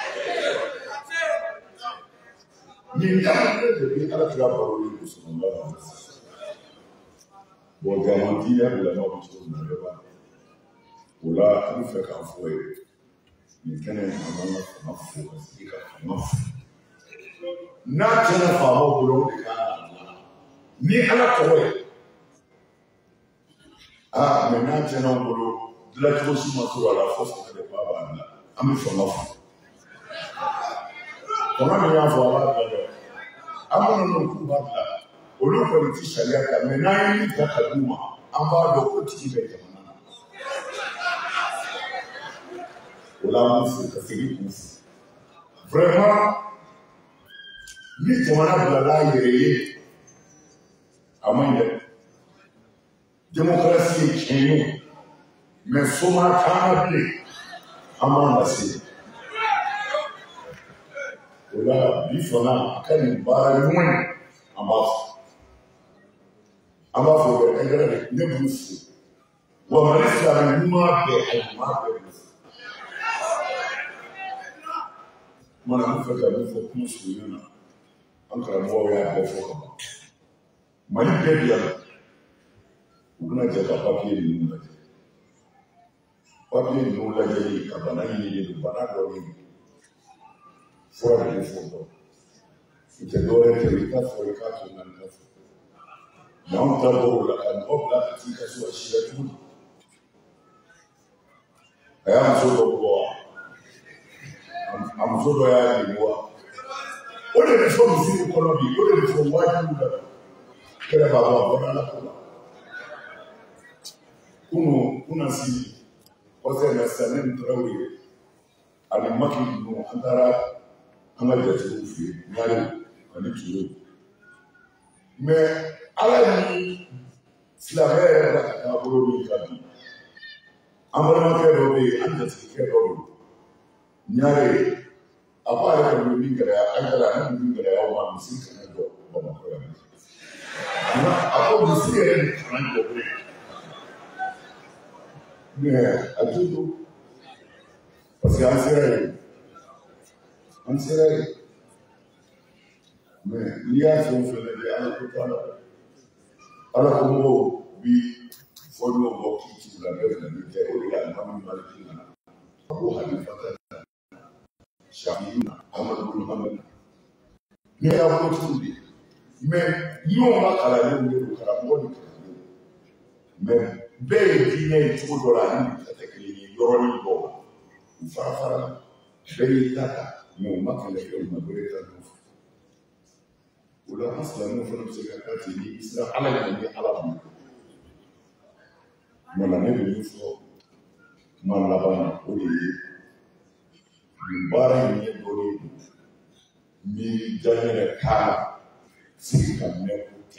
nin daminɛ de bɛ ala kira baro ye musoman ba ma bon jama diinɛ bilama bɛ cogo min na bɛɛ b'a o la an bɛ fɛ k'a fɔ ye nin kɛnɛ in an b'an ka fanga fo ka sigi ka fanga fo n'a tiɲɛna faamaw bolo o de kan ka dilan ni ala tɔgɔ ye aa mɛ n'a tiɲɛna anw bolo dilancogo si ma sɔrɔ a la fo fanga de b'a b'a dilan an bɛ fanga fo fanga min y'a fɔ a b'a dilan dɛ an minnu n'u k'u b'a dilan olu kɔni ti sariya kan mɛ n'an ye min ta ka d'u ma an b'a dɔn ko tigi bɛ jamana na o la an b'u fo ka segin k'u fo vraiment ni jamana bilala a yɛrɛ ye a man ɲi dɛ démocratie ye tiɲɛ ye mɛ soma t'an na bilen an b'an lase o la bi fana a ka nin baara ɲuman ye an b'a fɔ an b'a fɔ bɛ ɛgɛrɛ de ne b'u fo wa mali silamɛ ɲuman bɛɛ a ɲuman bɛɛ b'u fo mana an fɛ ka min fɔ kuma surunya na an karamɔgɔw y'a bɛɛ fɔ ka ban mali bɛɛ bi yan u bɛna jɛ ka papiye ninnu lajɛ papiye ninnu lajɛli ka bana ɲini don bana dɔ bɛ yen fura de bɛ fɔ dɔn u tɛ dɔwɛrɛ kɛ i t'a fɔ i k'a to n ka nin ka fɔ mɛ anw ta bɔr'o la ka mɔgɔ bila ka t'i ka so a si la tuguni a y'a muso dɔ bɔ wa I'm so tired of war. What are the forms in economy? What are the forms? Why do you care about what? Kuno, kuna si, ose na sanem trawe, ali maki no antara anga jati ufi, nyari, ali tuwe. Me ala ni slavere la kaburo ni kabi. Amara make robe, anja tike robe. Nyari, apa ada kamu ni kaya, antara ni ni kaya awak mesti kena do, bapa kaya. Ana aku mesti ada kanan dobre. Mais à tout parce qu'en Syrie, en Syrie, mais il y a ce qu'on fait des alors alors comment oui faut nous voir qui qui la guerre de l'État au delà de même mal qui là Abu Hanifa Shafi'ina Ahmad bin Hanbal mais à beaucoup de mais nous on va calaler le caramo mais bẹ́ẹ̀ di náà ìtumọ̀ dọ̀la ní ìtàkìlì yọrọ ní bọ̀ nfarafara bẹ́ẹ̀ dada ní o má kàlẹ́ fẹ́ o má bẹ́ẹ̀ ká lọ fún o la asila ní o fana bɛ se ka kaa tẹ̀ ní isra ala yɛrɛ ní ala mọ̀ mọ̀nà ne bɛ min fɔ kuma laban na o de ye nin baara in ɲɛ dɔɔnin ni diya yɛrɛ kaa sigi ka mɛn o tɛ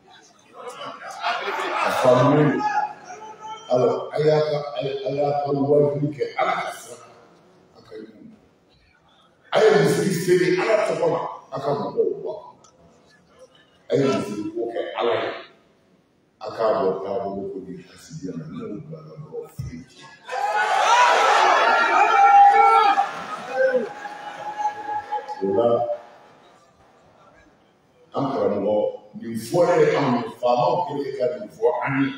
a faamuya alors ayaka ayaka wajib ke ala kasra akayu ayi musi seri ala tokoma aka mo wa ayi musi ko ke ala aka bo ka bo ko ni asidia na no ba ba bo fiki ola ankara mo ni fore am fama ke ka ni fo ani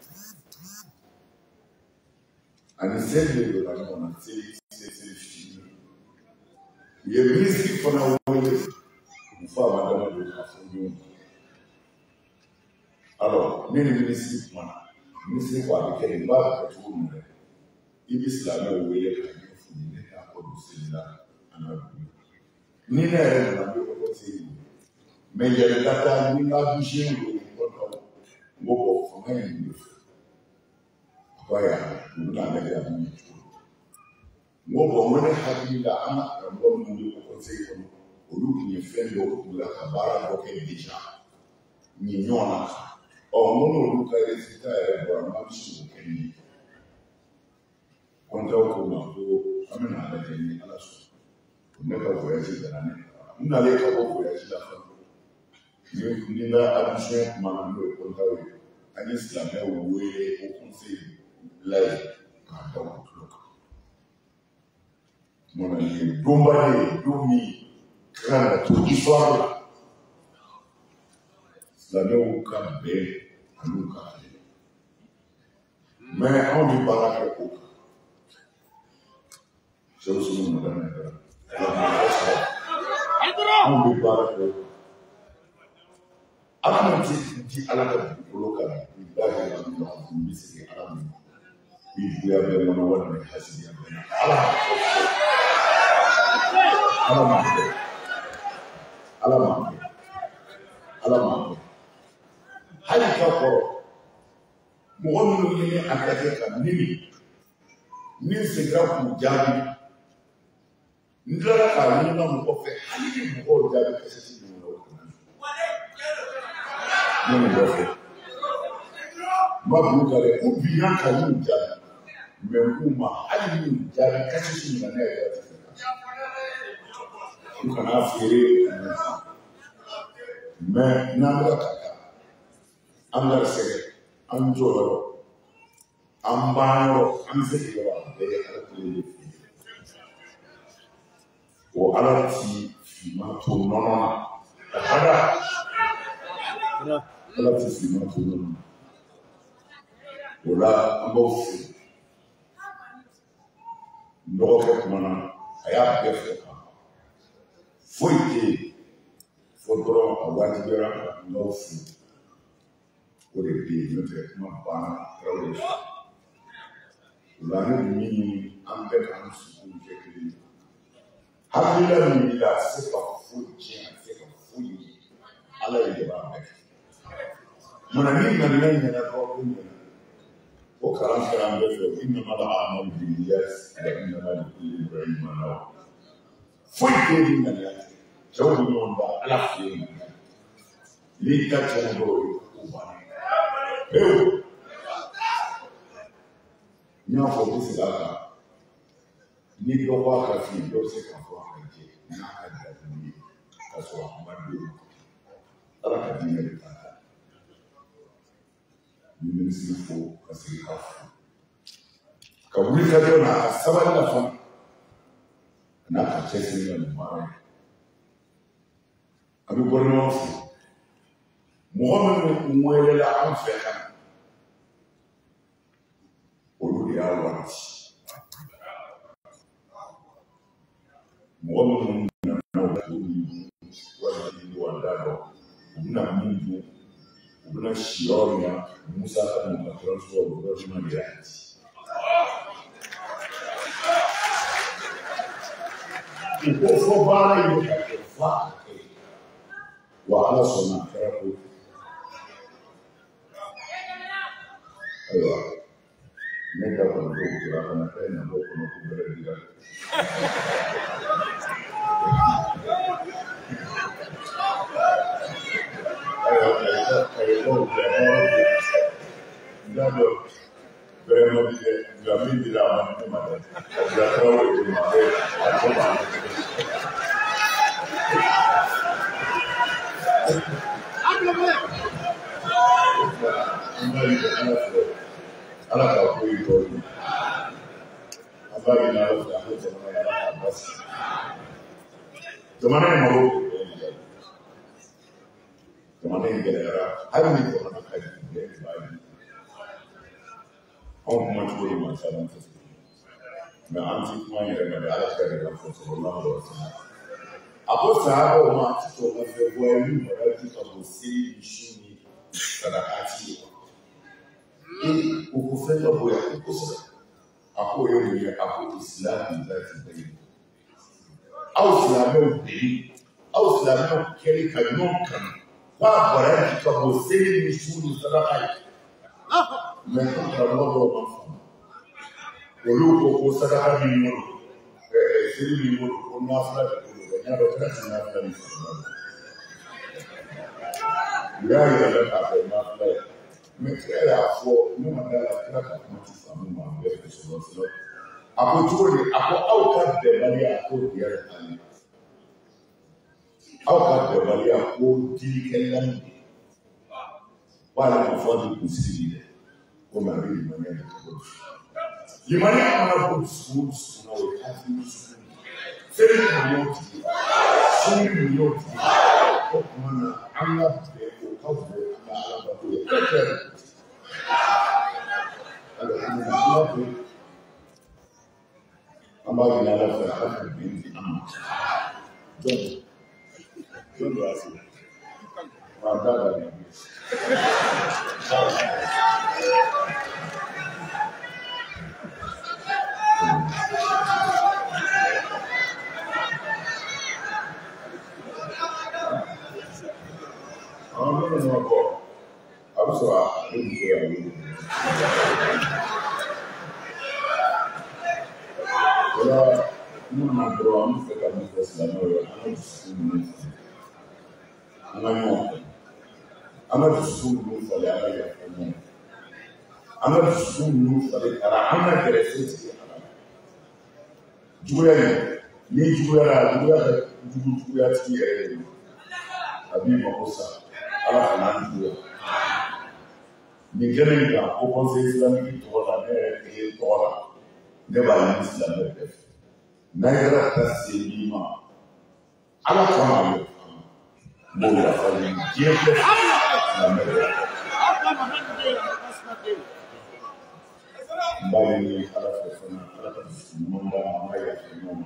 and he said they were going to say, say, say, say, we are busy for our way before Madame will have you. Alors, many ministries, man, ministry for the Kenny Baba to whom if Islam will wait for the neck of the Silla and I Nina and I will say, may your data will not be shamed with what for many. Waya muna da ya mu mo bo mo ne habila ama mo mo ni ko sai ko olu ki fe lo la kabara ko ke deja ni nyona o mo no lu ka resita e bo ma su ko ni kon ta ko ma ko amena da ni ala su ne ka voyage da ne muna le ka ko voyage da fa ni ni na admission ma no ko ta we ani islam e wo we ko conseil lai ka dawo tuka mona ni domba ni domi kana to iswara la dawo ka be aluka mais on dit baraka ko je vous souhaite madame on dit baraka ala ti ti ala ka boloka ni ba ga ni ko ni se ala ni we have been on one has been Allah Allah Allah Allah hali ka ko mo wonu ni akate ka nini ni se ka ku jabi ndara ka ni na mo ko fe hali mo ko jabi ka se ti mo ko ni mo ko fe ma bu ka le ku bi na ka ni jabi Mekuma hali jari kasi na nega ukana fere me nanga kaka anga se anjoro ambano anze yawa be akule o alati fima to nonona ada alati fima to nonona ola ambofu ndogo kɛ kuma na a y'a bɛɛ fɔ kan foyi tɛ yen fo dɔrɔn a wajibiyara ka kundaw fo o de bɛ yen n'o tɛ kuma banna tarawele fɛ o la ne bɛ min ɲini an bɛɛ k'an sugu kɛ kelen ye Abdullah ni la c'est pas fou tiens c'est pas fou ala ile ba mai mona ni na ni na ko ko o karam karam be fo inna ma la amal bi yes la inna ma li ibrahim na fo ke ni na ya jawu ni on ba ala fi ni ta ta do ko ba eu ni on fo ci la ni do wa ka fi do se ka fo ka je na ka da ni ka so ma do ala ka di ni ta ni si fo ka se ka fo ka wuri ka do na saban da fa na ka ce se ni ma abi borno muhammad mo wele la an fe kan o lu ya wa muhammad na na wa wa ni wa da do na mungu una shioria musa kan na transfer o do ma ya o fo bara yo ka fa wa ala sona karapo ayo nenda kwa ndo kira kana tena ndo kono kubere diga ayo ayo ayo ayo ndado vraiment de la vie de la maman de la travail de ma mère ala ka ko yi to abari na ro da ko ma ya bas to mana ma ro to mana ni gara har ni ko na kai ne ba ni on ma to yi ma salan ta na an ci kuma ni da da ala ka da ko sallallahu alaihi wasallam apo sahaba ma to ma fe bo yi ma ra ti ka bo si shuni sadaqati e o kufeta boya kukosa ako yo ni ako islam zati bayi au islam bayi au islam kele kanon kan ba bara ka bo sele ni shuru sadaqati mais ko trabo do ma ko lu ko ko sadaqati ni mo eh sele ni mo ko na fala ko ga nya do kana na fala ni ya ya la ka na fala mais très à fort nous on a la traque comment tu fais nous on va faire ce genre là après tout le après au cas de Maria au dire ali au cas de Maria au dire qu'elle voilà on fait du possible comme avec les manières de les manières on a beaucoup de choses on a c'est le million c'est le million comme on a on a au cas de alors, on a dit on va venir à la fin de binti donc je dois assurer on va dans la ah non non non bon alors ça va je vais voilà nous on a droit à nous faire comme ça là on a non on a du sous nous fallait aller on a du sous nous fallait on a intéressé jouer ni jouer là jouer jouer à tirer abi makosa ala kana jouer ni gane ga o conseil islamique to la ne e to la ne ba islamique def na ira taslima ala kama yo mo la fa ni diete na me mbali ala fa na ala ta mo ba ma ya no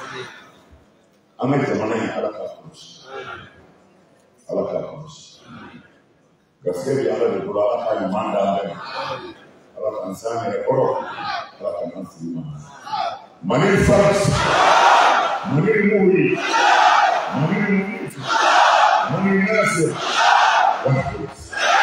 ama jamana ni ala ka ko ala ka ko gaskiya ala da kula ala ka manda ala ala kan sani oro ala kan sima mani faras منير موري منير موري منير ناصر وحفظ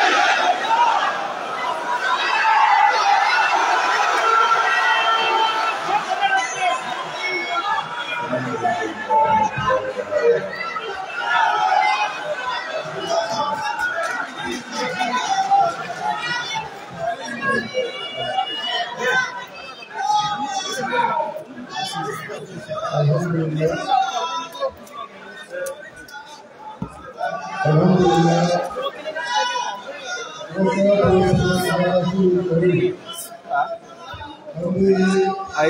Alhamdulillah. Alhamdulillah. I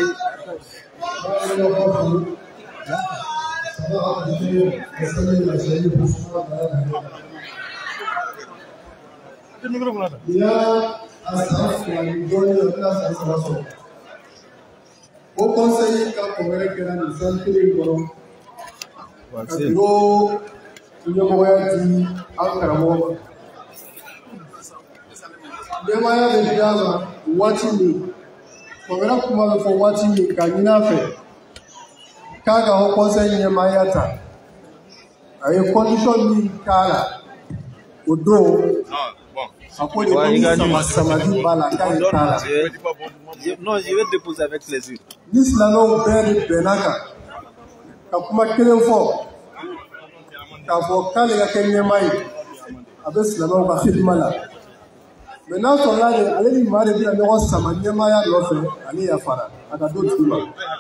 Au conseil ka kongere kɛra nin san kelen kɔnɔ ka biro ɲɛmɔgɔya di an karamɔgɔ ma ɲɛmaya bɛ di a ma waati min kongere kuma bɛ fɔ waati min ka ɲini a fɛ k'a ka o conseil ɲɛmaya ta a ye condition min k'a la o don a ko de ko ni sama samadi b'a la k'a ye k'a la. Non, je vais déposer avec plaisir. Ni silamɛw bɛɛ de bɛnna kan ka kuma kelen fɔ k'a fɔ k'ale ka kɛ ɲɛmaa ye a bɛ silamɛw ka hidima la mɛ n'a sɔrɔla de ale ni maa de bɛna ɲɔgɔn sama ɲɛmaaya nɔfɛ ale yafara a ka do tigi ma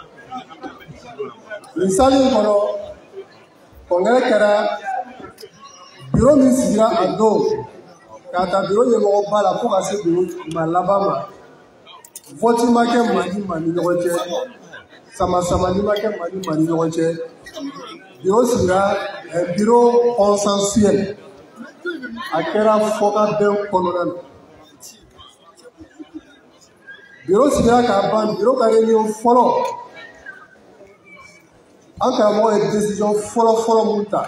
nin sali in kɔnɔ kɔnkɛrɛ kɛra biro min sigira a don k'a ta biro ɲɛmɔgɔba la fo ka se biro ma laban ma vote ma kɛ Mali ma ni ɲɔgɔn cɛ sama samali ma kɛ Mali ma ni ɲɔgɔn cɛ biro sigira biro consensuel a kɛra fɔka bɛn kɔnɔna na biro sigira k'a ban biro ka réunion fɔlɔ an karamɔgɔ ye décision fɔlɔ fɔlɔ mun ta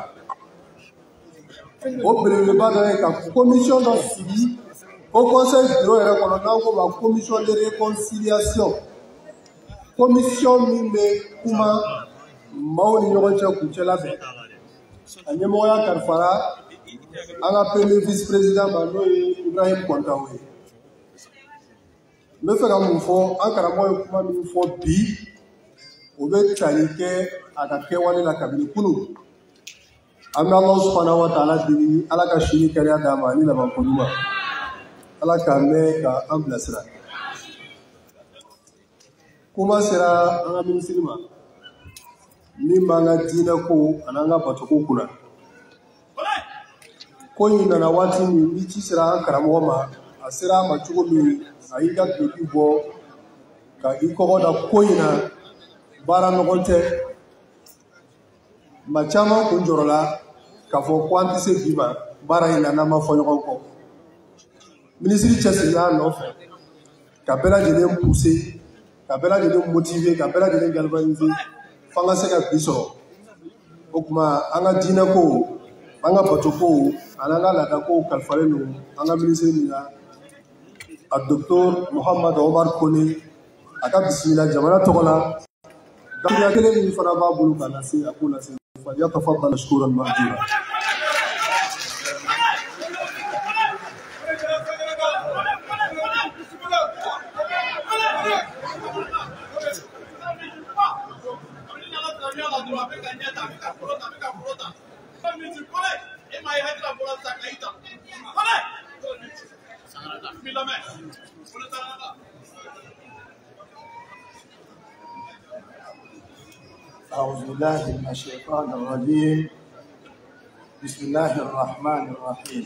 o belebeleba dɔ ye ka commission dɔ sigi au conseil bureau yɛrɛ kɔnɔ n'an ko ma commission de réconciliation commission min bɛ kuma maaw ni ɲɔgɔn cɛ kuncɛla fɛ a ɲɛmɔgɔya kalifara an ka premier vice président ma n'o ye Ibrahim Kɔntaw ye n bɛ fɛ ka mun fɔ an karamɔgɔ ye kuma min fɔ bi o bɛ tali kɛ a ka kɛwale la kabini kunun an bɛ Alahu subahanahu wa taala deli Ala ka si ni kɛnɛya d'a ma ani laban ko ɲuman Ala k'a mɛn ka an bilasira kuma sera an ka minisiri ma min b'an ka diinɛ ko ani an ka batoko kunna ko in nana waati min ni ci sera an karamɔgɔ ma a sera a ma cogo min a y'i ka duloki bɔ ka i kɔgɔ da ko in na baara nɔgɔ tɛ maa caman kun jɔrɔla k'a fɔ ko an tɛ se bi ma baara in na n'an ma fɔ ɲɔgɔn kɔ minisiri cɛsirila a nɔfɛ ka bɛɛ lajɛlen pousser ka bɛɛ lajɛlen motiver ka bɛɛ lajɛlen galvaniser f'an ka se ka bi sɔrɔ o tuma an ka diinɛ ko an ka bato ko ani an ka laada ko kalifalen don an ka minisiri min na a docteur Muhamadu Omar Kone a ka bisimila jamana tɔgɔ la dakuruya kelen min fana b'a bolo ka lase a k'o lase falyatafaddal mashkuran ma'jura. أعوذ بالله من الشيطان الرجيم بسم الله الرحمن الرحيم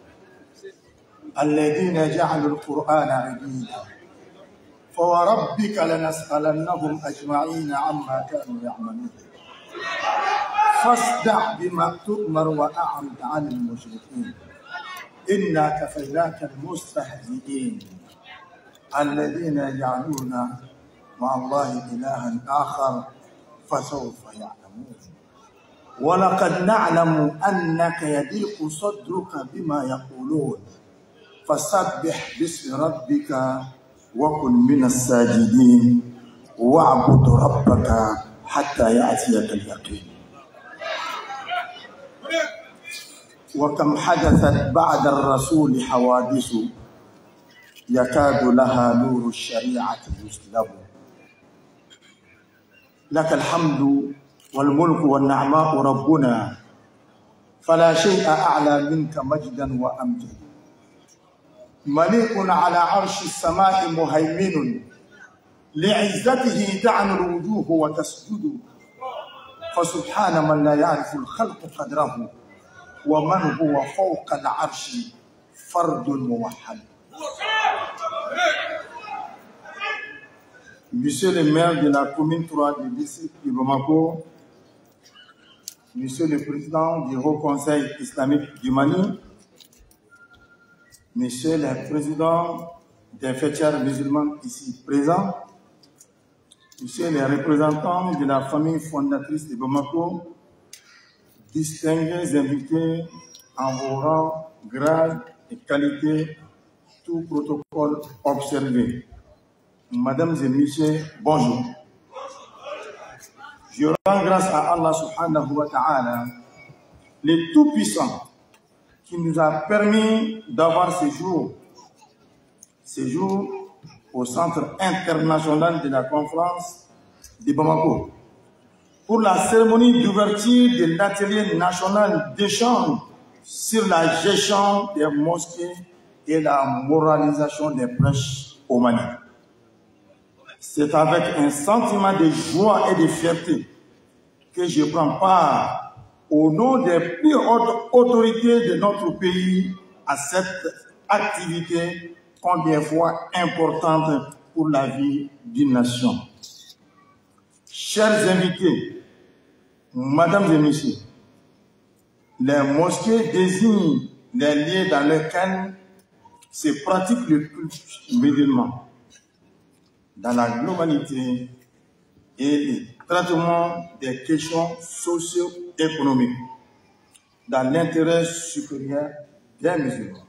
الذين جعلوا القرآن عديدا فوربك لنسألنهم أجمعين عما كانوا يعملون فاصدع بما تؤمر وأعرض عن المشركين إنا كفيناك المستهزئين الذين يجعلون مع الله إلها آخر فسوف يعلمون ولقد نعلم أنك يضيق صدرك بما يقولون فسبح باسم ربك وكن من الساجدين واعبد ربك حتى يأتيك اليقين. وكم حدثت بعد الرسول حوادث يكاد لها نور الشريعة يسلب. لك الحمد والملك والنعماء ربنا، فلا شيء أعلى منك مجدا وأمجد. مليك على عرش السماء مهيمن، لعزته تعن الوجوه وتسجد. فسبحان من لا يعرف الخلق قدره، ومن هو فوق العرش فرد موحد. Monsieur le maire de la commune trois du district de Bamako, Monsieur le président du Haut Conseil islamique du Mali, Monsieur le président des fêtières musulmans ici présents, Monsieur les représentants de la famille fondatrice de Bamako, distingués invités en vos rangs, grades et qualités, tout protocole observé. Mesdames et messieurs, bonjour. Je rends grâce à Allah subhanahu wa ta'ala, le Tout-Puissant, qui nous a permis d'avoir ce jour, ce jour au Centre international de la conférence de Bamako, pour la cérémonie d'ouverture de l'atelier national d'échange sur la gestion des mosquées et la moralisation des prêches au Mali. C'est avec un sentiment de joie et de fierté que je prends part au nom des plus hautes autorités de notre pays à cette activité combien fois importante pour la vie d'une nation. Chers invités, mesdames et messieurs, les mosquées désignent les lieux dans lesquels se pratique le culte musulman dans la globalité et le traitement des questions socio-économiques dans l'intérêt supérieur des musulmans.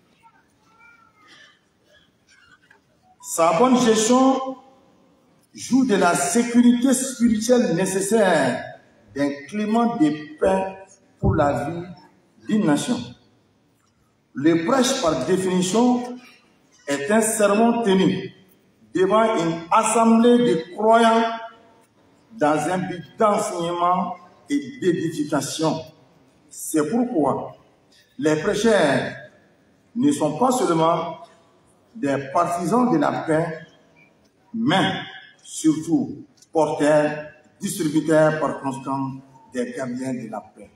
Sa bonne gestion joue de la sécurité spirituelle nécessaire d'un climat de paix pour la vie d'une nation. Le prêche, par définition, est un sermon tenu devant une assemblée de croyants dans un but d'enseignement et d'édification. C'est pourquoi les prêcheurs ne sont pas seulement des partisans de la paix, mais surtout porteurs, distributeurs par conséquent des gardiens de la paix.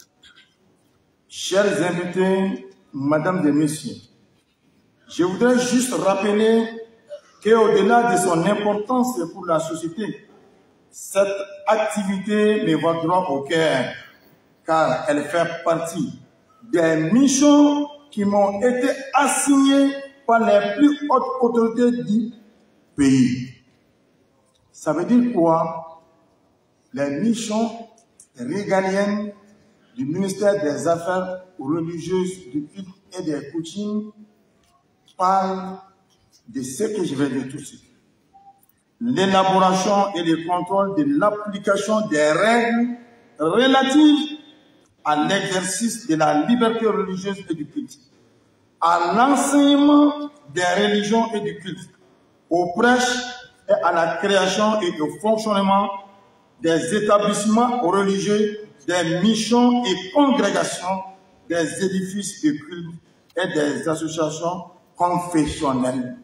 Chers invités, mesdames et messieurs, je voudrais juste rappeler qu'au-delà de son importance pour la société, cette activité me va droit au cœur, car elle fait partie des missions qui m'ont été assignées par les plus hautes autorités du pays. Ça veut dire quoi? Les missions régaliennes du ministère des Affaires religieuses, du culte et des coutumes parlent de ce que je vais dire tout de suite. L'élaboration et le contrôle de l'application des règles relatives à l'exercice de la liberté religieuse et du culte, à l'enseignement des religions et du culte, aux prêches et à la création et au fonctionnement des établissements religieux, des missions et congrégations, des édifices de culte et des associations confessionnelles.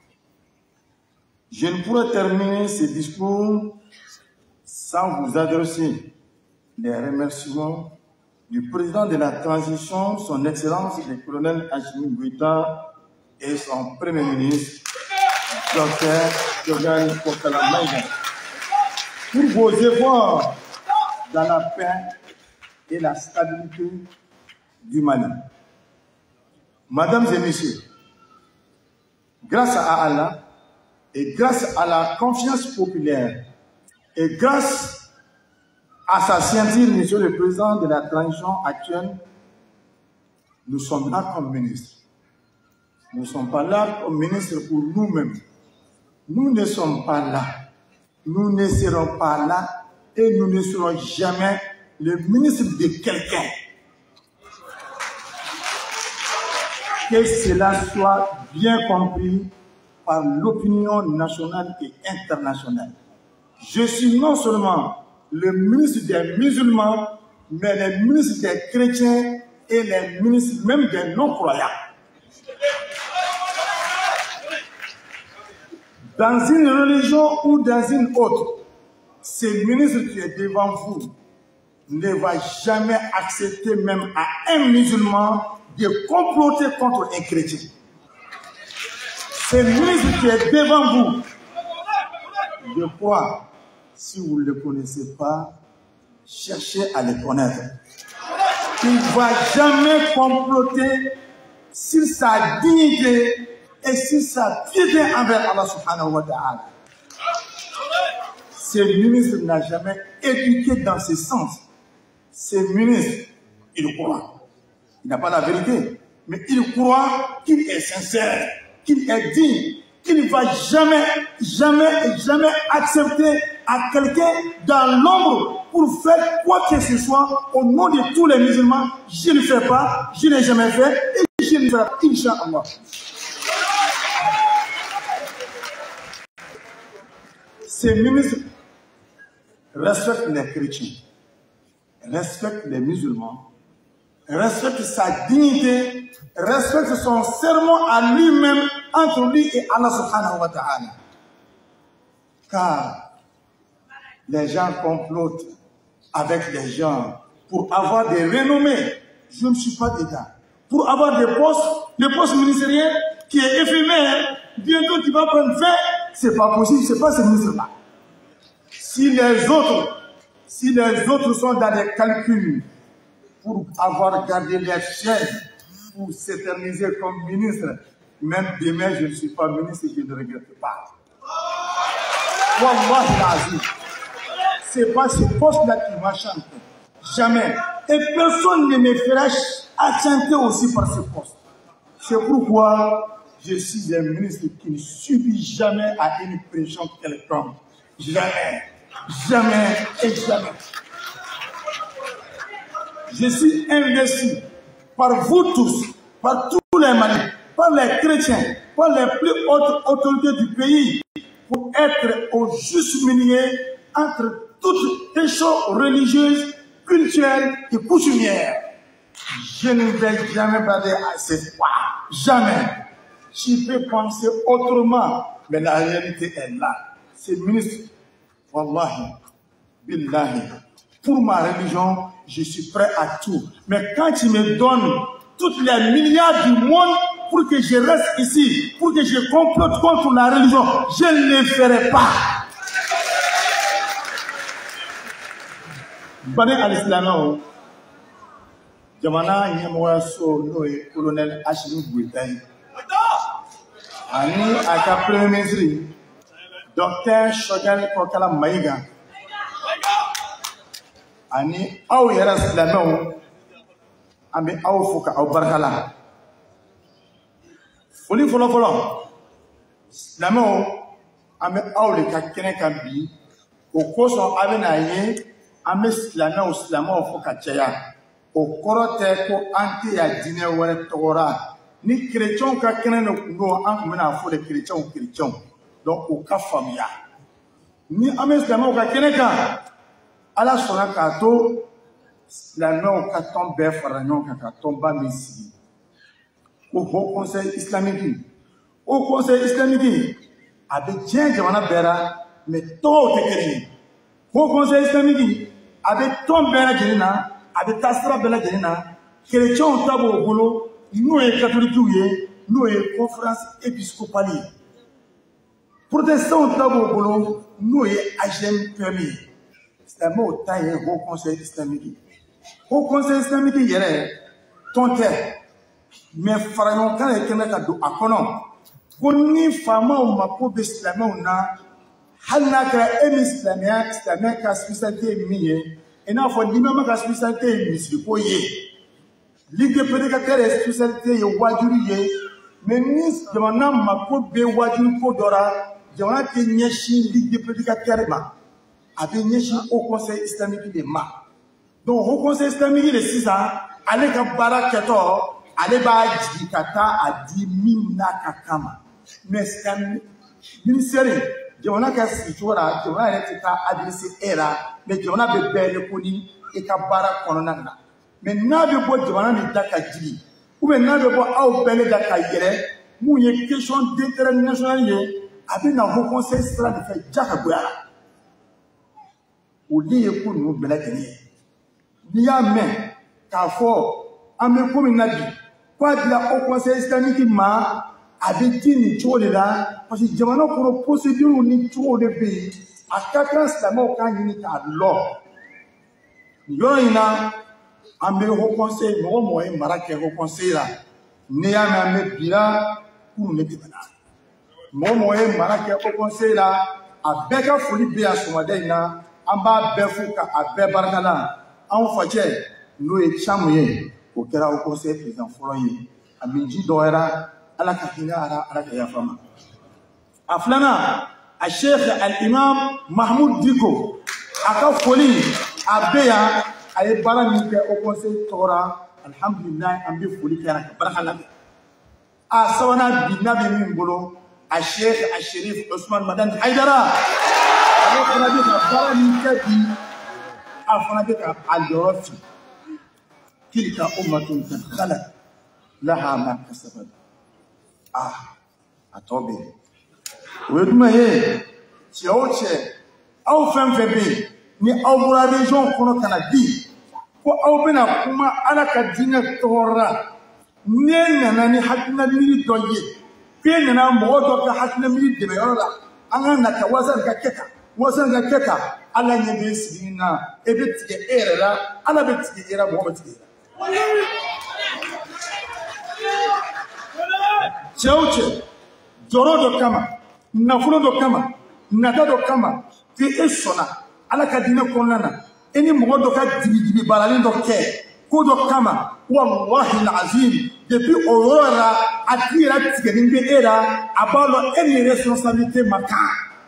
Je ne pourrais terminer ce discours sans vous adresser les remerciements du président de la transition, son Excellence le colonel Assimi Goïta, et son Premier ministre, docteur Diogaye Kokala Maïga, pour vos efforts dans la paix et la stabilité du Mali. Mesdames et messieurs, grâce à Allah et grâce à la confiance populaire et grâce à sa scientille, Monsieur le Président de la transition actuelle, nous sommes là comme ministres. Nous ne sommes pas là comme ministres pour nous-mêmes. Nous ne sommes pas là. Nous ne serons pas là et nous ne serons jamais le ministre de quelqu'un. Que cela soit bien compris par l'opinion nationale et internationale. Je suis non seulement le ministre des musulmans, mais le ministre des chrétiens et le ministre même des non-croyants. Dans une religion ou dans une autre, ce ministre qui est devant vous ne va jamais accepter même à un musulman de comploter contre un chrétien. Ce ministre qui est devant vous, je crois, si vous ne le connaissez pas, cherchez à le connaître. Il ne va jamais comploter sur sa dignité et sur sa piété envers Allah subhanahu wa ta'ala. Ce ministre n'a jamais éduqué dans ce sens. Ce ministre, il croit. Il n'a pas la vérité, mais il croit qu'il est sincère, qu'il est digne, qu'il ne va jamais, jamais, jamais accepter à quelqu'un dans l'ombre pour faire quoi que ce soit au nom de tous les musulmans. Je ne le fais pas, je ne l'ai jamais fait et je ne le ferai pas, Inch'Allah. Ces ministres respectent les chrétiens, respectent les musulmans, respectent sa dignité, respectent son serment à lui-même entre lui et Allah subhanahu wa ta'ala. Car les gens complotent avec les gens pour avoir des renommées. Je ne suis pas dedans. Pour avoir des postes, des postes ministériels qui est éphémère, bientôt tu vas prendre fin. C'est pas possible, c'est pas ce ministre-là. Si les autres, si les autres sont dans des calculs pour avoir gardé leur chaise, pour s'éterniser comme ministre, même demain je ne suis pas ministre et je ne regrette pas. Wallahi l'azim. C'est pas ce poste-là qui m'a chanté. Jamais. Et personne ne me fera chanter aussi par ce poste. C'est pourquoi je suis un ministre qui ne subit jamais à une pression quelconque. Jamais. Jamais et jamais. Je suis investi par vous tous, par tous les Maliens, par les chrétiens, par les plus hautes autorités du pays, pour être au juste milieu entre toutes les choses religieuses, culturelles et coutumières. Je ne vais jamais brader à cette foi. Jamais. Je peux penser autrement, mais la réalité est là. C'est ministre. Wallahi, billahi. Pour ma religion, je suis prêt à tout. Mais quand tu me donnes toutes les milliards du monde pour que je reste ici, pour que je complote contre la religion, je ne le ferai pas. Bani al-Islam, jamana nyemwa so noye colonel Ashimi Bouitaï. Ani aka premier ministre docteur Choguel Kokala Maïga. Ani aw yara silamɛw an bɛ aw fo ka aw barika la. Foli fɔlɔ fɔlɔ silamɛw an bɛ aw de ka kɛnɛ kan bi o kosɔn a bɛ n'a ye an bɛ silamɛw silamɛw fo ka caya. O kɔrɔ tɛ ko an tɛ yan diinɛ wɛrɛ tɔgɔra. Ni kerecɛnw ka kɛnɛ de tun don an tun bɛ n'a fɔ de kerecɛnw kerecɛnw. Donc o ka faamuya. Ni an bɛ silamɛw ka kɛnɛ kan ala sɔnna k'a to silamɛw ka tɔn bɛɛ fara ɲɔgɔn kan ka tɔnba min sigi ko haut conseil islamique. O conseil islamique a bɛ diɲɛ jamana bɛɛ la mais tɔgɔw tɛ kelen ye. Haut conseil islamique a bɛ tɔn bɛɛ lajɛlen na a bɛ taa sira bɛɛ lajɛlen na kerecɛnw ta b'o bolo n'o ye catholiques ye n'o ye conférence épiscopale ye protestants ta b'o bolo n'o ye A G M P M ye. Silamɛw ta ye haut conseil islamique. Haut conseil islamique yɛrɛ tɔn tɛ mais fara ɲɔgɔn kan de kɛmɛ ka don a kɔnɔ ko ni faamaw mako bɛ silamɛw na hali n'a kɛra e ni silamɛya silamɛ ka spécialité ye min ye i n'a fɔ limama ka spécialité ye misiriko ye ligue des prédicateurs ye spécialité ye wajuli ye mais ni jamana mako bɛ wajuli ko dɔ la jamana tɛ ɲɛsin ligue des prédicateurs ma. avait nié au Conseil islamique de Ma. Donc, au Conseil islamique de six ans, allez Kabara Kato, allez Baji Kata a dit Mina Kakama. Mais c'est un ministère, Jona Kassitora, Jona Reta adressé Era, mais Jona Bebe Koni et Kabara Kononana. Mais n'a de beau Jona ni Dakadji, ou bien n'a de beau au Bele Dakayere, où il y a question d'intérêt national, avec un conseil islamique de Jacabouya. Ou lié pour nous, Belagani. Nia mais, car fort, en me comme une avis, quoi de la au conseil islamique ma, avec qui ni tout là, parce que Jamano pour une procédure ni tout de pays, à quatre ans, c'est la mort quand il y a l'or. Yoina, en me au conseil, moi, moi, Maraké au conseil là, Nia mais me bila, pour me dire. Moi, moi, Maraké au conseil là, à Beka Folie Béa Somadena, en bas Befouka, à Bebargala. En fait, nous étions au Kera au conseil président Foyer, à Minji Doera, à la Katina, à la Kayafama. À Flana, à Cheikh Al-Imam Mahmoud Diko, à Kafoli, à Béa, à Ebaramike au conseil Torah, Alhamdulillah, à Bifoli Kera, à Sawana Binabi Mimbolo, à Cheikh Al-Sherif Osman Madan Haidara, à Ebaramike أفنادك الجوافي تلك أمة قد خلت لها ما كسبت آه أتوبي ويدما هي تيوتشي أو فم فبي ni أو بلا ريجون كونو كندي كو أو بنا كما أنا كدينة تورا نين ناني حتنا ميلي دوي فين نانا موضوع كحتنا ميلي دميرا أنا نتوازن ككتا وزن ككتا ala nyebe sigina ebetike erera ala betike era bo betike chauche joro do kama nafulo do kama nada do kama ti esona ala kadina konana eni mo do ka dibidibi balalen do ke ko do kama wallahi alazim depuis aurora atira tike nimbe era abalo eni responsabilité maka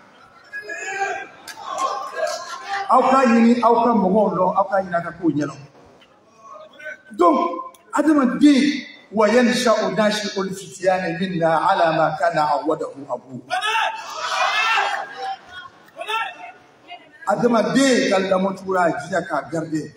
auka yini auka mogondo auka yina ka ko nyelo donc adama di wa yansha udashi ul fityan minna ala ma kana awadahu abu adama di kala motura jiya ka garder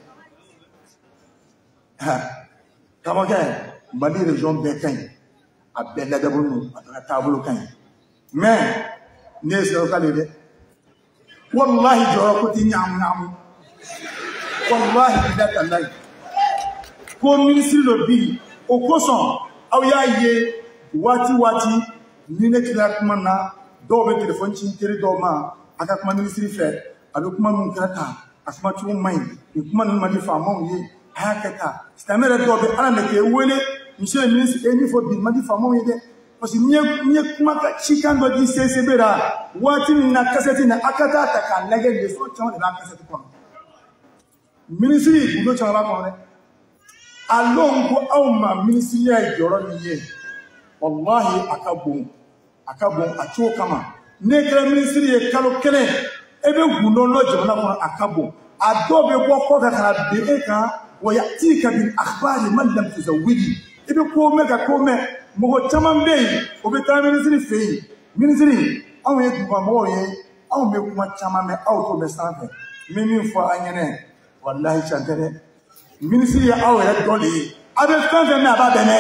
ha kama ke mali région be kan abella dabunu ataka tabulu kan mais ne se kale de والله جوكتي نعم نعم والله بذات الله كون منسي لبي او كوسون او ياي واتي واتي ni nek la kuma na do be telephone ci téré do ma aka kuma ministre fait avec kuma mun krata asma tu mai ni kuma ni mali fa mon yi hakata stamere do be ala ne ke wele monsieur le ministre eni fo bi mali fa mon yi de parce que ni ni kuma ka chikando di sesebera wati na kaseti na akata ta kan lage le so chon na kaseti kono ministry budo chon ba kono alongo awma ministry ya joro ni ye wallahi akabon akabon acho kama ne kra ministry e kalo kele ebe gundo lo joro na kono akabon adobe bo ko da ka be e ka wa yatika bil akhbari man lam tuzawidi ebe ko me ka ko me mo chaman be obeta ministry fe ministry aw ye duba mo ye aw me kuma chama me aw to me sanfe me min fo anyene wallahi chantere ministry ya aw ya dole abe sanfe me aba bene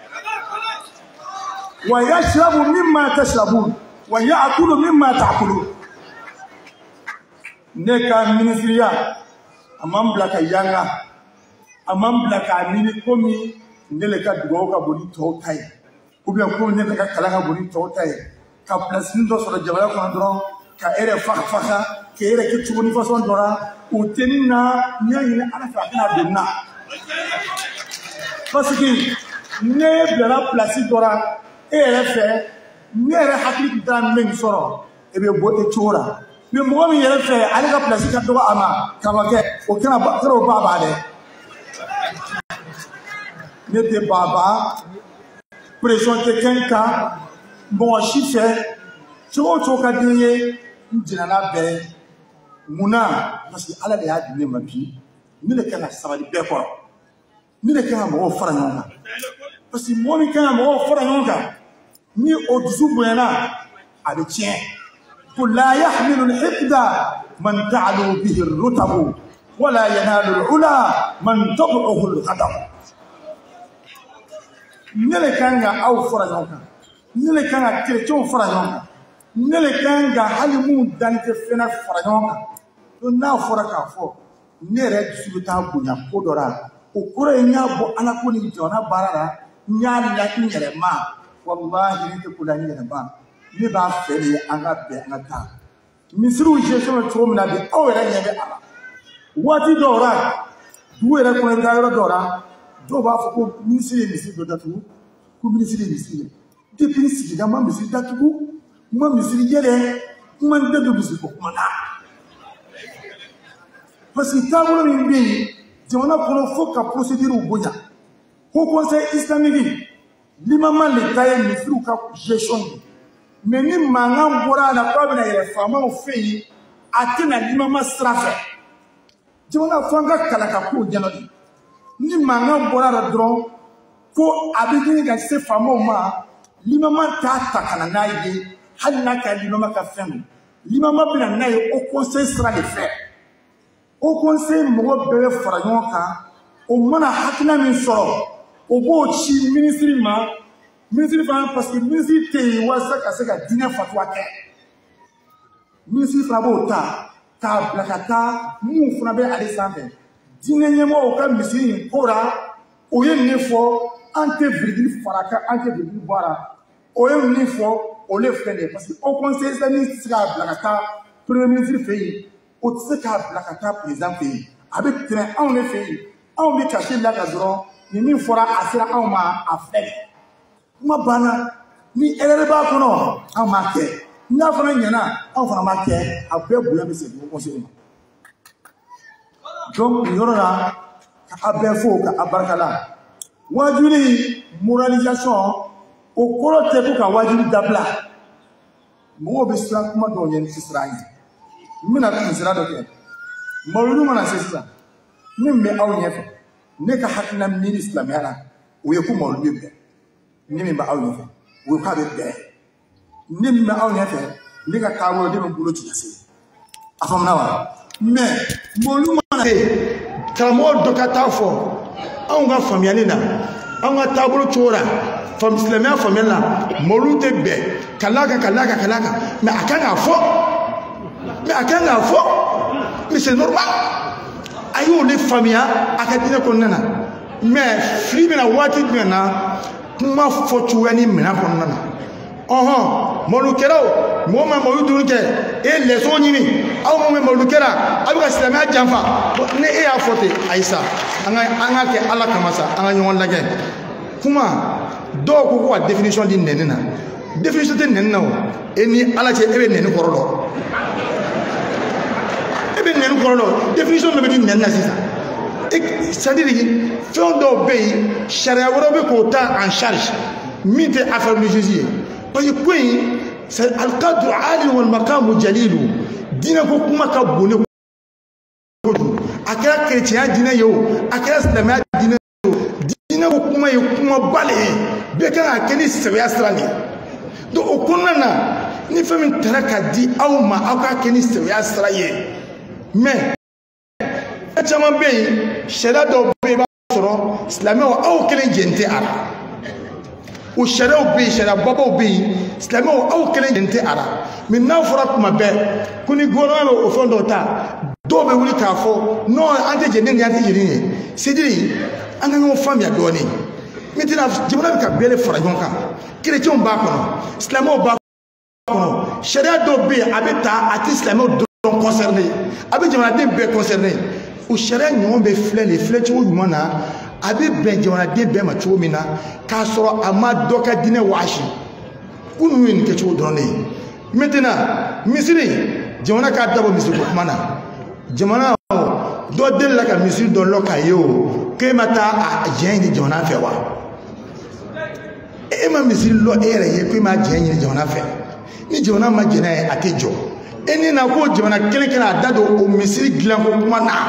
wa yashrabu mimma tashrabun wa ya'kulu mimma ta'kulun ne ka ministry ya amam blaka yanga amam blaka mini komi ndele ka dugo ka boni to tai ou bien ko ne ka kala ka boni to tai ka place ndo so jabala ko ndron ka ere fakh fakha ke ere ke tuboni façon dora o tenina nyani na ala fa kana benna parce que ne bla place dora ere fe ne ere hakli tan men soro e be bote chora mais mo mi ere fe ala ka place ka do ama ka ba ke o kana ba tro ba ba de ne te baba pression quelqu'un bon chiffre tu vois tu as gagné dina la be Muna parce que ala de y'a di ne ma bi ne le kan ka sabali bɛɛ kɔrɔ ne le kan ka mɔgɔw fara ɲɔgɔn kan parce que mɔgɔ min kan ka mɔgɔw fara ɲɔgɔn kan ni o dusu bonyana a bɛ tiɲɛ ko la yahmilu al-hikda man ta'alu bihi ar-rutabu wala yanalu al-ula man tab'uhu al-qadam ne le kan ka aw fara ɲɔgɔn kan ne le kan ka chrétienw fara ɲɔgɔn kan ne le kan ka hali mun dalen tɛ fɛnɛ fara ɲɔgɔn kan donc n'a fɔra k'a fɔ ne yɛrɛ dusu bɛ taa bonya ko dɔ la o kɔrɔ ye n y'a bɔ ala ko ni jamana baara la n y'a la n yɛrɛ ma walahi ne tɛ ko la n yɛrɛ ma ne b'a fɛ de an ka bɛn an ka taa misiriw gestion bɛ cogo min na bi aw yɛrɛ ɲɛ bɛ a la waati dɔw la dugu yɛrɛ kɔnɔ i bɛ taa yɔrɔ dɔw la dɔw b'a fɔ ko minisiri ye misiri dɔ datugu ko minisiri ye misiri ye depuis n sigida n ma misiri datugu n ma misiri yɛlɛ n ma n da don misiri ko kuma na parce que taabolo min bɛ yen jamana kɔnɔ fo ka procédure bonya ko conseil islamique limama le ta ye misiriw ka gestion ye mais ni mankan bɔra a la k'a bɛna yɛlɛ faamaw fɛ yen a tɛna limama sira fɛ jamana fo an ka kalan ka kow ɲɛna de ni mankan bɔra a la dɔrɔn ko a bɛ ɲini ka se faamaw ma limama t'a ta ka na n'a ye hali n'a ka limama ka fɛn don limama bɛna n'a ye o conseil sira de fɛ o conseil mɔgɔ bɛɛ bɛ fara ɲɔgɔn kan o mana hakilina min sɔrɔ o b'o ci minisiri ma minisiri fana parce que minisiri tɛ yen walasa ka se ka diinɛ fatuwa kɛ minisiri fana b'o ta k'a bila ka taa mun fana bɛ ale sanfɛ diinɛ ɲɛmɔgɔw ka misiri in ko la o ye nin fɔ an tɛ virgule fara kan an tɛ virgule bɔ a la o ye nin fɔ o le filɛ nin ye parce que au conseil islamique tɛ se k'a bila ka taa premier ministre fɛ yen o tɛ se k'a bila ka taa président fɛ yen a bɛ tɛmɛ anw de fɛ yen anw bɛ kasi la ka dɔrɔn ni min fɔra a sera anw ma a filɛ kuma banna ni erreur b'a kɔnɔ anw m'a kɛ n'a fana ɲɛna anw fana m'a kɛ a bɛɛ bonya bɛ se au conseil ma donc nin yɔrɔ la ka a bɛɛ fo ka a barika la wajuli moralisation o kɔrɔ tɛ ko ka wajuli dabila mɔgɔw bɛ siran kuma dɔw ɲɛ ni tɛ siran ye n bɛna nin sira dɔ kɛ mawuludu mana se sisan min bɛ aw ɲɛfɛ ne ka hakilina miiri silamɛya la o ye ko mawuludu bɛ bɛn ne min bɛ aw ɲɛfɛ o ye k'a bɛ bɛn ne min bɛ aw ɲɛfɛ ne ka taabolo ne bɛ bolo ci ka se a faamuna wa mais mawuludu mana se karamɔgɔ dɔ ka taa fɔ anw ka faamuyali la anw ka taabolo cogo la silamɛya faamuyali la mawuludu tɛ bɛn ka l'a kan ka l'a kan ka l'a kan mais a kan k'a fɔ mais a kan k'a fɔ mais c'est normal a y'o de faamuya a ka diinɛ kɔnɔna na mais fili bɛna waati jumɛn na kuma fɔ cogoya ni minɛn kɔnɔna na ɔhɔn mɔlukɛlaw mɔgɔ ma mɔlu dumuni kɛ e ye lɛsɔn ɲini aw mun bɛ mɔlu kɛra a bɛ ka silamɛya janfa ni e y'a fɔ ten ayi sa an ka an ka kɛ ala kama sa an ka ɲɔgɔn lajɛ kuma dɔw ko ko ka définition di nɛni na définition tɛ nɛni na o e ni ala cɛ e bɛ nɛni kɔrɔ dɔn e bɛ nɛni kɔrɔ dɔn définition dɔ bɛ di nɛni na sisan c'est à dire fɛn dɔw bɛ yen sariya wɛrɛw bɛ k'o ta en charge min tɛ affaire religieuse ye parce que ko in c'est al-qadru ali wal maqamu jalilu diinɛ ko kuma ka bon ne kojugu a kɛra chrétien diinɛ ye o a kɛra silamɛya diinɛ ye o diinɛ ko kuma ye kuma ba le ye bɛɛ kan ka kɛ ni sɛbɛya sira de ye donc o kɔnɔna na ni fɛn min taara ka di aw ma aw ka kɛ ni sɛbɛya sira ye mais fɛn caman bɛ yen sariya dɔw bɛ yen i b'a sɔrɔ silamɛw aw kelen jɛn tɛ a la o sariyaw bɛ yen sariya babaw bɛ yen silamɛw aw kelen jɛn tɛ a la mais n'a fɔra tuma bɛɛ ko ni gouvernement bɛ o fɛn dɔw ta dɔw bɛ wuli k'a fɔ non an tɛ jɛn ni an tɛ jɛn ni ye c'est à dire an ka ɲɔgɔn faamuya dɔɔnin maintenant jamana bɛ ka bɛɛ de fara ɲɔgɔn kan chrétienw b'a kɔnɔ silamɛw b'a kɔnɔ sariya dɔw bɛ yen a bɛ ta a tɛ silamɛw dɔrɔn concerné a bɛ jamanaden bɛɛ concerné o sariya ɲɔgɔn bɛ filɛ nin filɛ cogo ɲuman na a bɛ bɛn jamanaden bɛɛ ma cogo min na k'a sɔrɔ a ma dɔ ka diinɛ wɔsi ko ninnu ye nin kɛcogo dɔrɔn de ye maintenant misiri jamana k'a dabɔ misiri ko kuma na jamana dɔ delila ka misiri dɔ lɔ k'a ye o k'e ma taa a jɛn ɲini jamana fɛ wa e ma misiri lɔ e yɛrɛ ye k'e ma jɛn ɲini jamana fɛ ni jamana ma jɛn n'a ye a tɛ jɔ e ni na ko jamana kelen kelen a da don o misiri dilan ko kuma na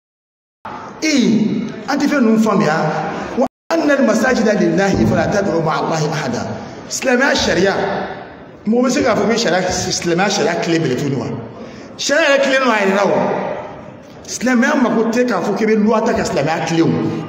e an tɛ fɛn ninnu faamuya wa anna al-masajida lillahi fala tad'u ma'a Allahi ahada silamɛya sariya mɔgɔ bɛ se k'a fɔ ko sariya silamɛya sariya tile bɛlɛ tuguni wa sariya yɛrɛ tile nɔ a yɛrɛ la o silamɛya mako tɛ k'a fɔ k'i bɛ luwa ta ka silamɛya tile o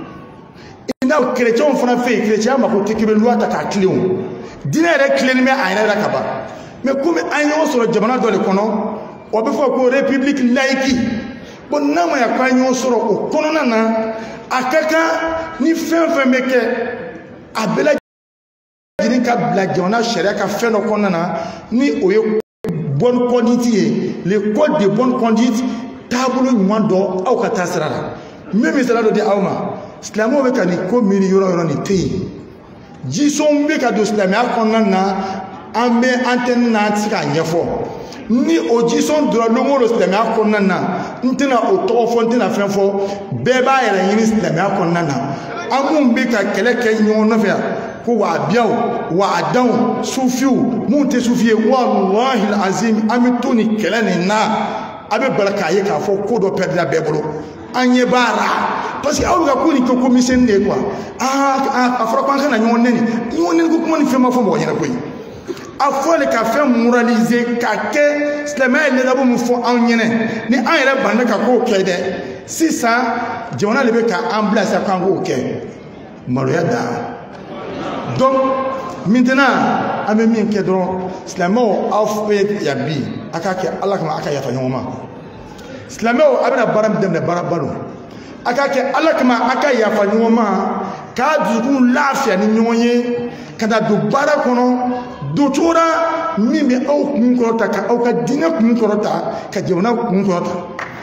i n'a kerecɛnw fana fɛ yen kerecɛnya mako tɛ k'i bɛ luwa ta k'a tile o diinɛ yɛrɛ tilenin bɛ a yɛrɛ la ka ban mais komi an ye ɲɔgɔn sɔrɔ jamana dɔ de kɔnɔ o bɛ fɔ ko république laïque bon n'a ma ya ko an ye ɲɔgɔn sɔrɔ o kɔnɔna na a ka kan ni fɛn fɛn bɛ kɛ a bɛɛ lajɛlen ka bila jamana sariya ka fɛn dɔ kɔnɔna na ni o ye bonne conduite ye le code de bonne conduite taabolo ɲuman dɔ aw ka taa sira la n bɛ misaliya dɔ di aw ma silamɛw bɛ ka nin ko miiri yɔrɔ yɔrɔ nin tɛ yen jisɔn bɛ ka don silamɛya kɔnɔna na an bɛ an tɛ na an tɛ se k'a ɲɛfɔ ni o jisɔn donna don o don silamɛya kɔnɔna na n tɛna o tɔgɔ fɔ n tɛna fɛn fɔ bɛɛ b'a yɛrɛ ɲini silamɛya kɔnɔna na an minnu bɛ ka kɛlɛ kɛ ɲɔgɔn nɔfɛ yan ko wahabiyaw wahadanw sufiw minnu tɛ sufi ye walahi azim an bɛ to nin kɛlɛ nin na a bɛ bala k'a ye k'a fɔ ko dɔ pɛrɛdira bɛɛ bolo an ɲɛ b'a la parce que aw bɛ ka ko nin kɛ ko misɛnnin de ye quoi aa a fɔra ko an kana ɲɔgɔn nɛni ɲɔgɔn nɛni ko kuma ni fɛn ma fɔ mɔgɔ ɲɛna koyi a fɔle ka fɛn moraliser ka kɛ silamɛya ye ladabu min fɔ anw ɲɛnɛ ni an yɛrɛ banda ka k'o kɛ dɛ sisan jamana de bɛ ka an bila sa k'an k'o kɛ maloya dan donc maintenant an bɛ min kɛ dɔrɔn silamɛw aw fɛ yan bi a k'a kɛ ala kama a ka yafa ɲɔgɔn ma silamɛw a bɛna baara min daminɛ baaraba don a k'a kɛ ala kama a ka yafa ɲɔgɔn ma k'a dusukun lafiya ni ɲɔgɔn ye ka na don baara kɔnɔ don cogo la min bɛ aw kun kɔrɔta ka aw ka diinɛ kun kɔrɔta ka jamana kun kɔrɔta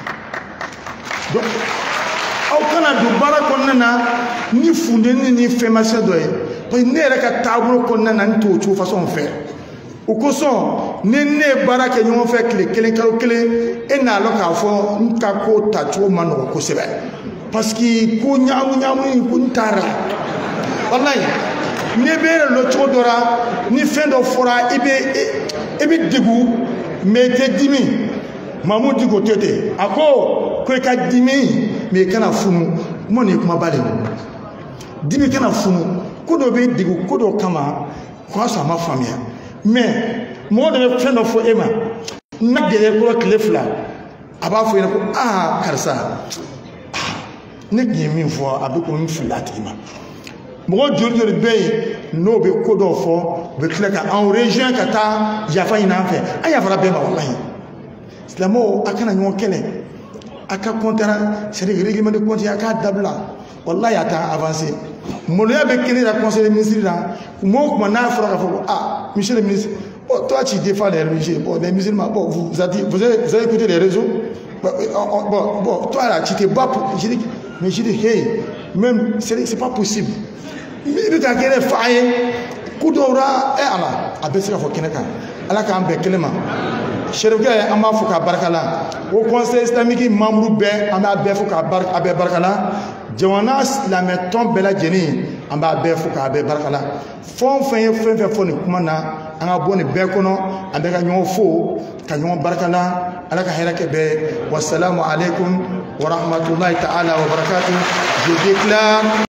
donc aw kana don baara kɔnɔna na ni funteni ni fɛnmasiyɛ dɔ ye parce que ne yɛrɛ ka taabolo kɔnɔna na n t'o cogo façon fɛ o kosɔn ni ne ye baara kɛ ɲɔgɔn fɛ tile kelen kalo kelen e n'a lɔn k'a fɔ n ka ko tacogo ma nɔgɔn kosɛbɛ parce que ko ɲaamu ɲaamu ko n taara walayi ne bɛ yɛrɛ lɔ cogo dɔ la ni fɛn dɔ fɔra i bɛ i bɛ degun mais i tɛ dimi mamu Diko tɛ ten a ko ko i ka dimi mais i kana funu kuma nin ye kumaba de ye dimi kana funu ko dɔ bɛ degun ko dɔ kama k'a sɔrɔ a ma faamuya mais mɔgɔ dɔ bɛ fɛn dɔ fɔ e ma n'a gɛlɛya kɔrɔ tile fila a b'a fɔ e ɲɛna ko aa karisa ne tun ye min fɔ a bɛ ko n fili a tigi ma mɔgɔ joli joli bɛ yen n'o bɛ ko dɔw fɔ u bɛ tila ka an rejoint ka taa yafa ɲini an fɛ an yafara bɛɛ ma walahi silamɛw a kana ɲɔgɔn kɛlɛ a ka kɔntara c'est à dire règlement de compte a k'a dabila walahi a t'a avancé maloya bɛ kɛnɛ la conseil des ministres la kuma o kuma n'a fɔra k'a fɔ ko ah monsieur le ministre bon toi tu défends les religieux bon les musulmans bon vous vous avez vous avez, vous avez écouté les réseaux bon bon, bon toi là tu te bats pour je dis mais je dis hey même c'est c'est pas possible i bɛ ka kɛ fa ye ko dɔw la ɛ ala a bɛ se ka fɔ kɛnɛ kan ala k'an bɛn kelen ma sɛrikɛ an b'a fɔ k'a barika la o conseil islamique membre bɛɛ an b'a bɛɛ fɔ k'a barika a bɛɛ barika la jamana silamɛ tɔn bɛɛ lajɛlen an b'a bɛɛ fɔ k'a bɛɛ barika la fɛn o fɛn ye fɛn fɛn fɔ nin kuma na an ka bɔ nin bɛɛ kɔnɔ an bɛ ka ɲɔgɔn fo ka ɲɔgɔn barika la ala ka hɛrɛ kɛ bɛɛ wasalamu alaikum wa rahmatulahi ta'ala wa barakatuh je déclare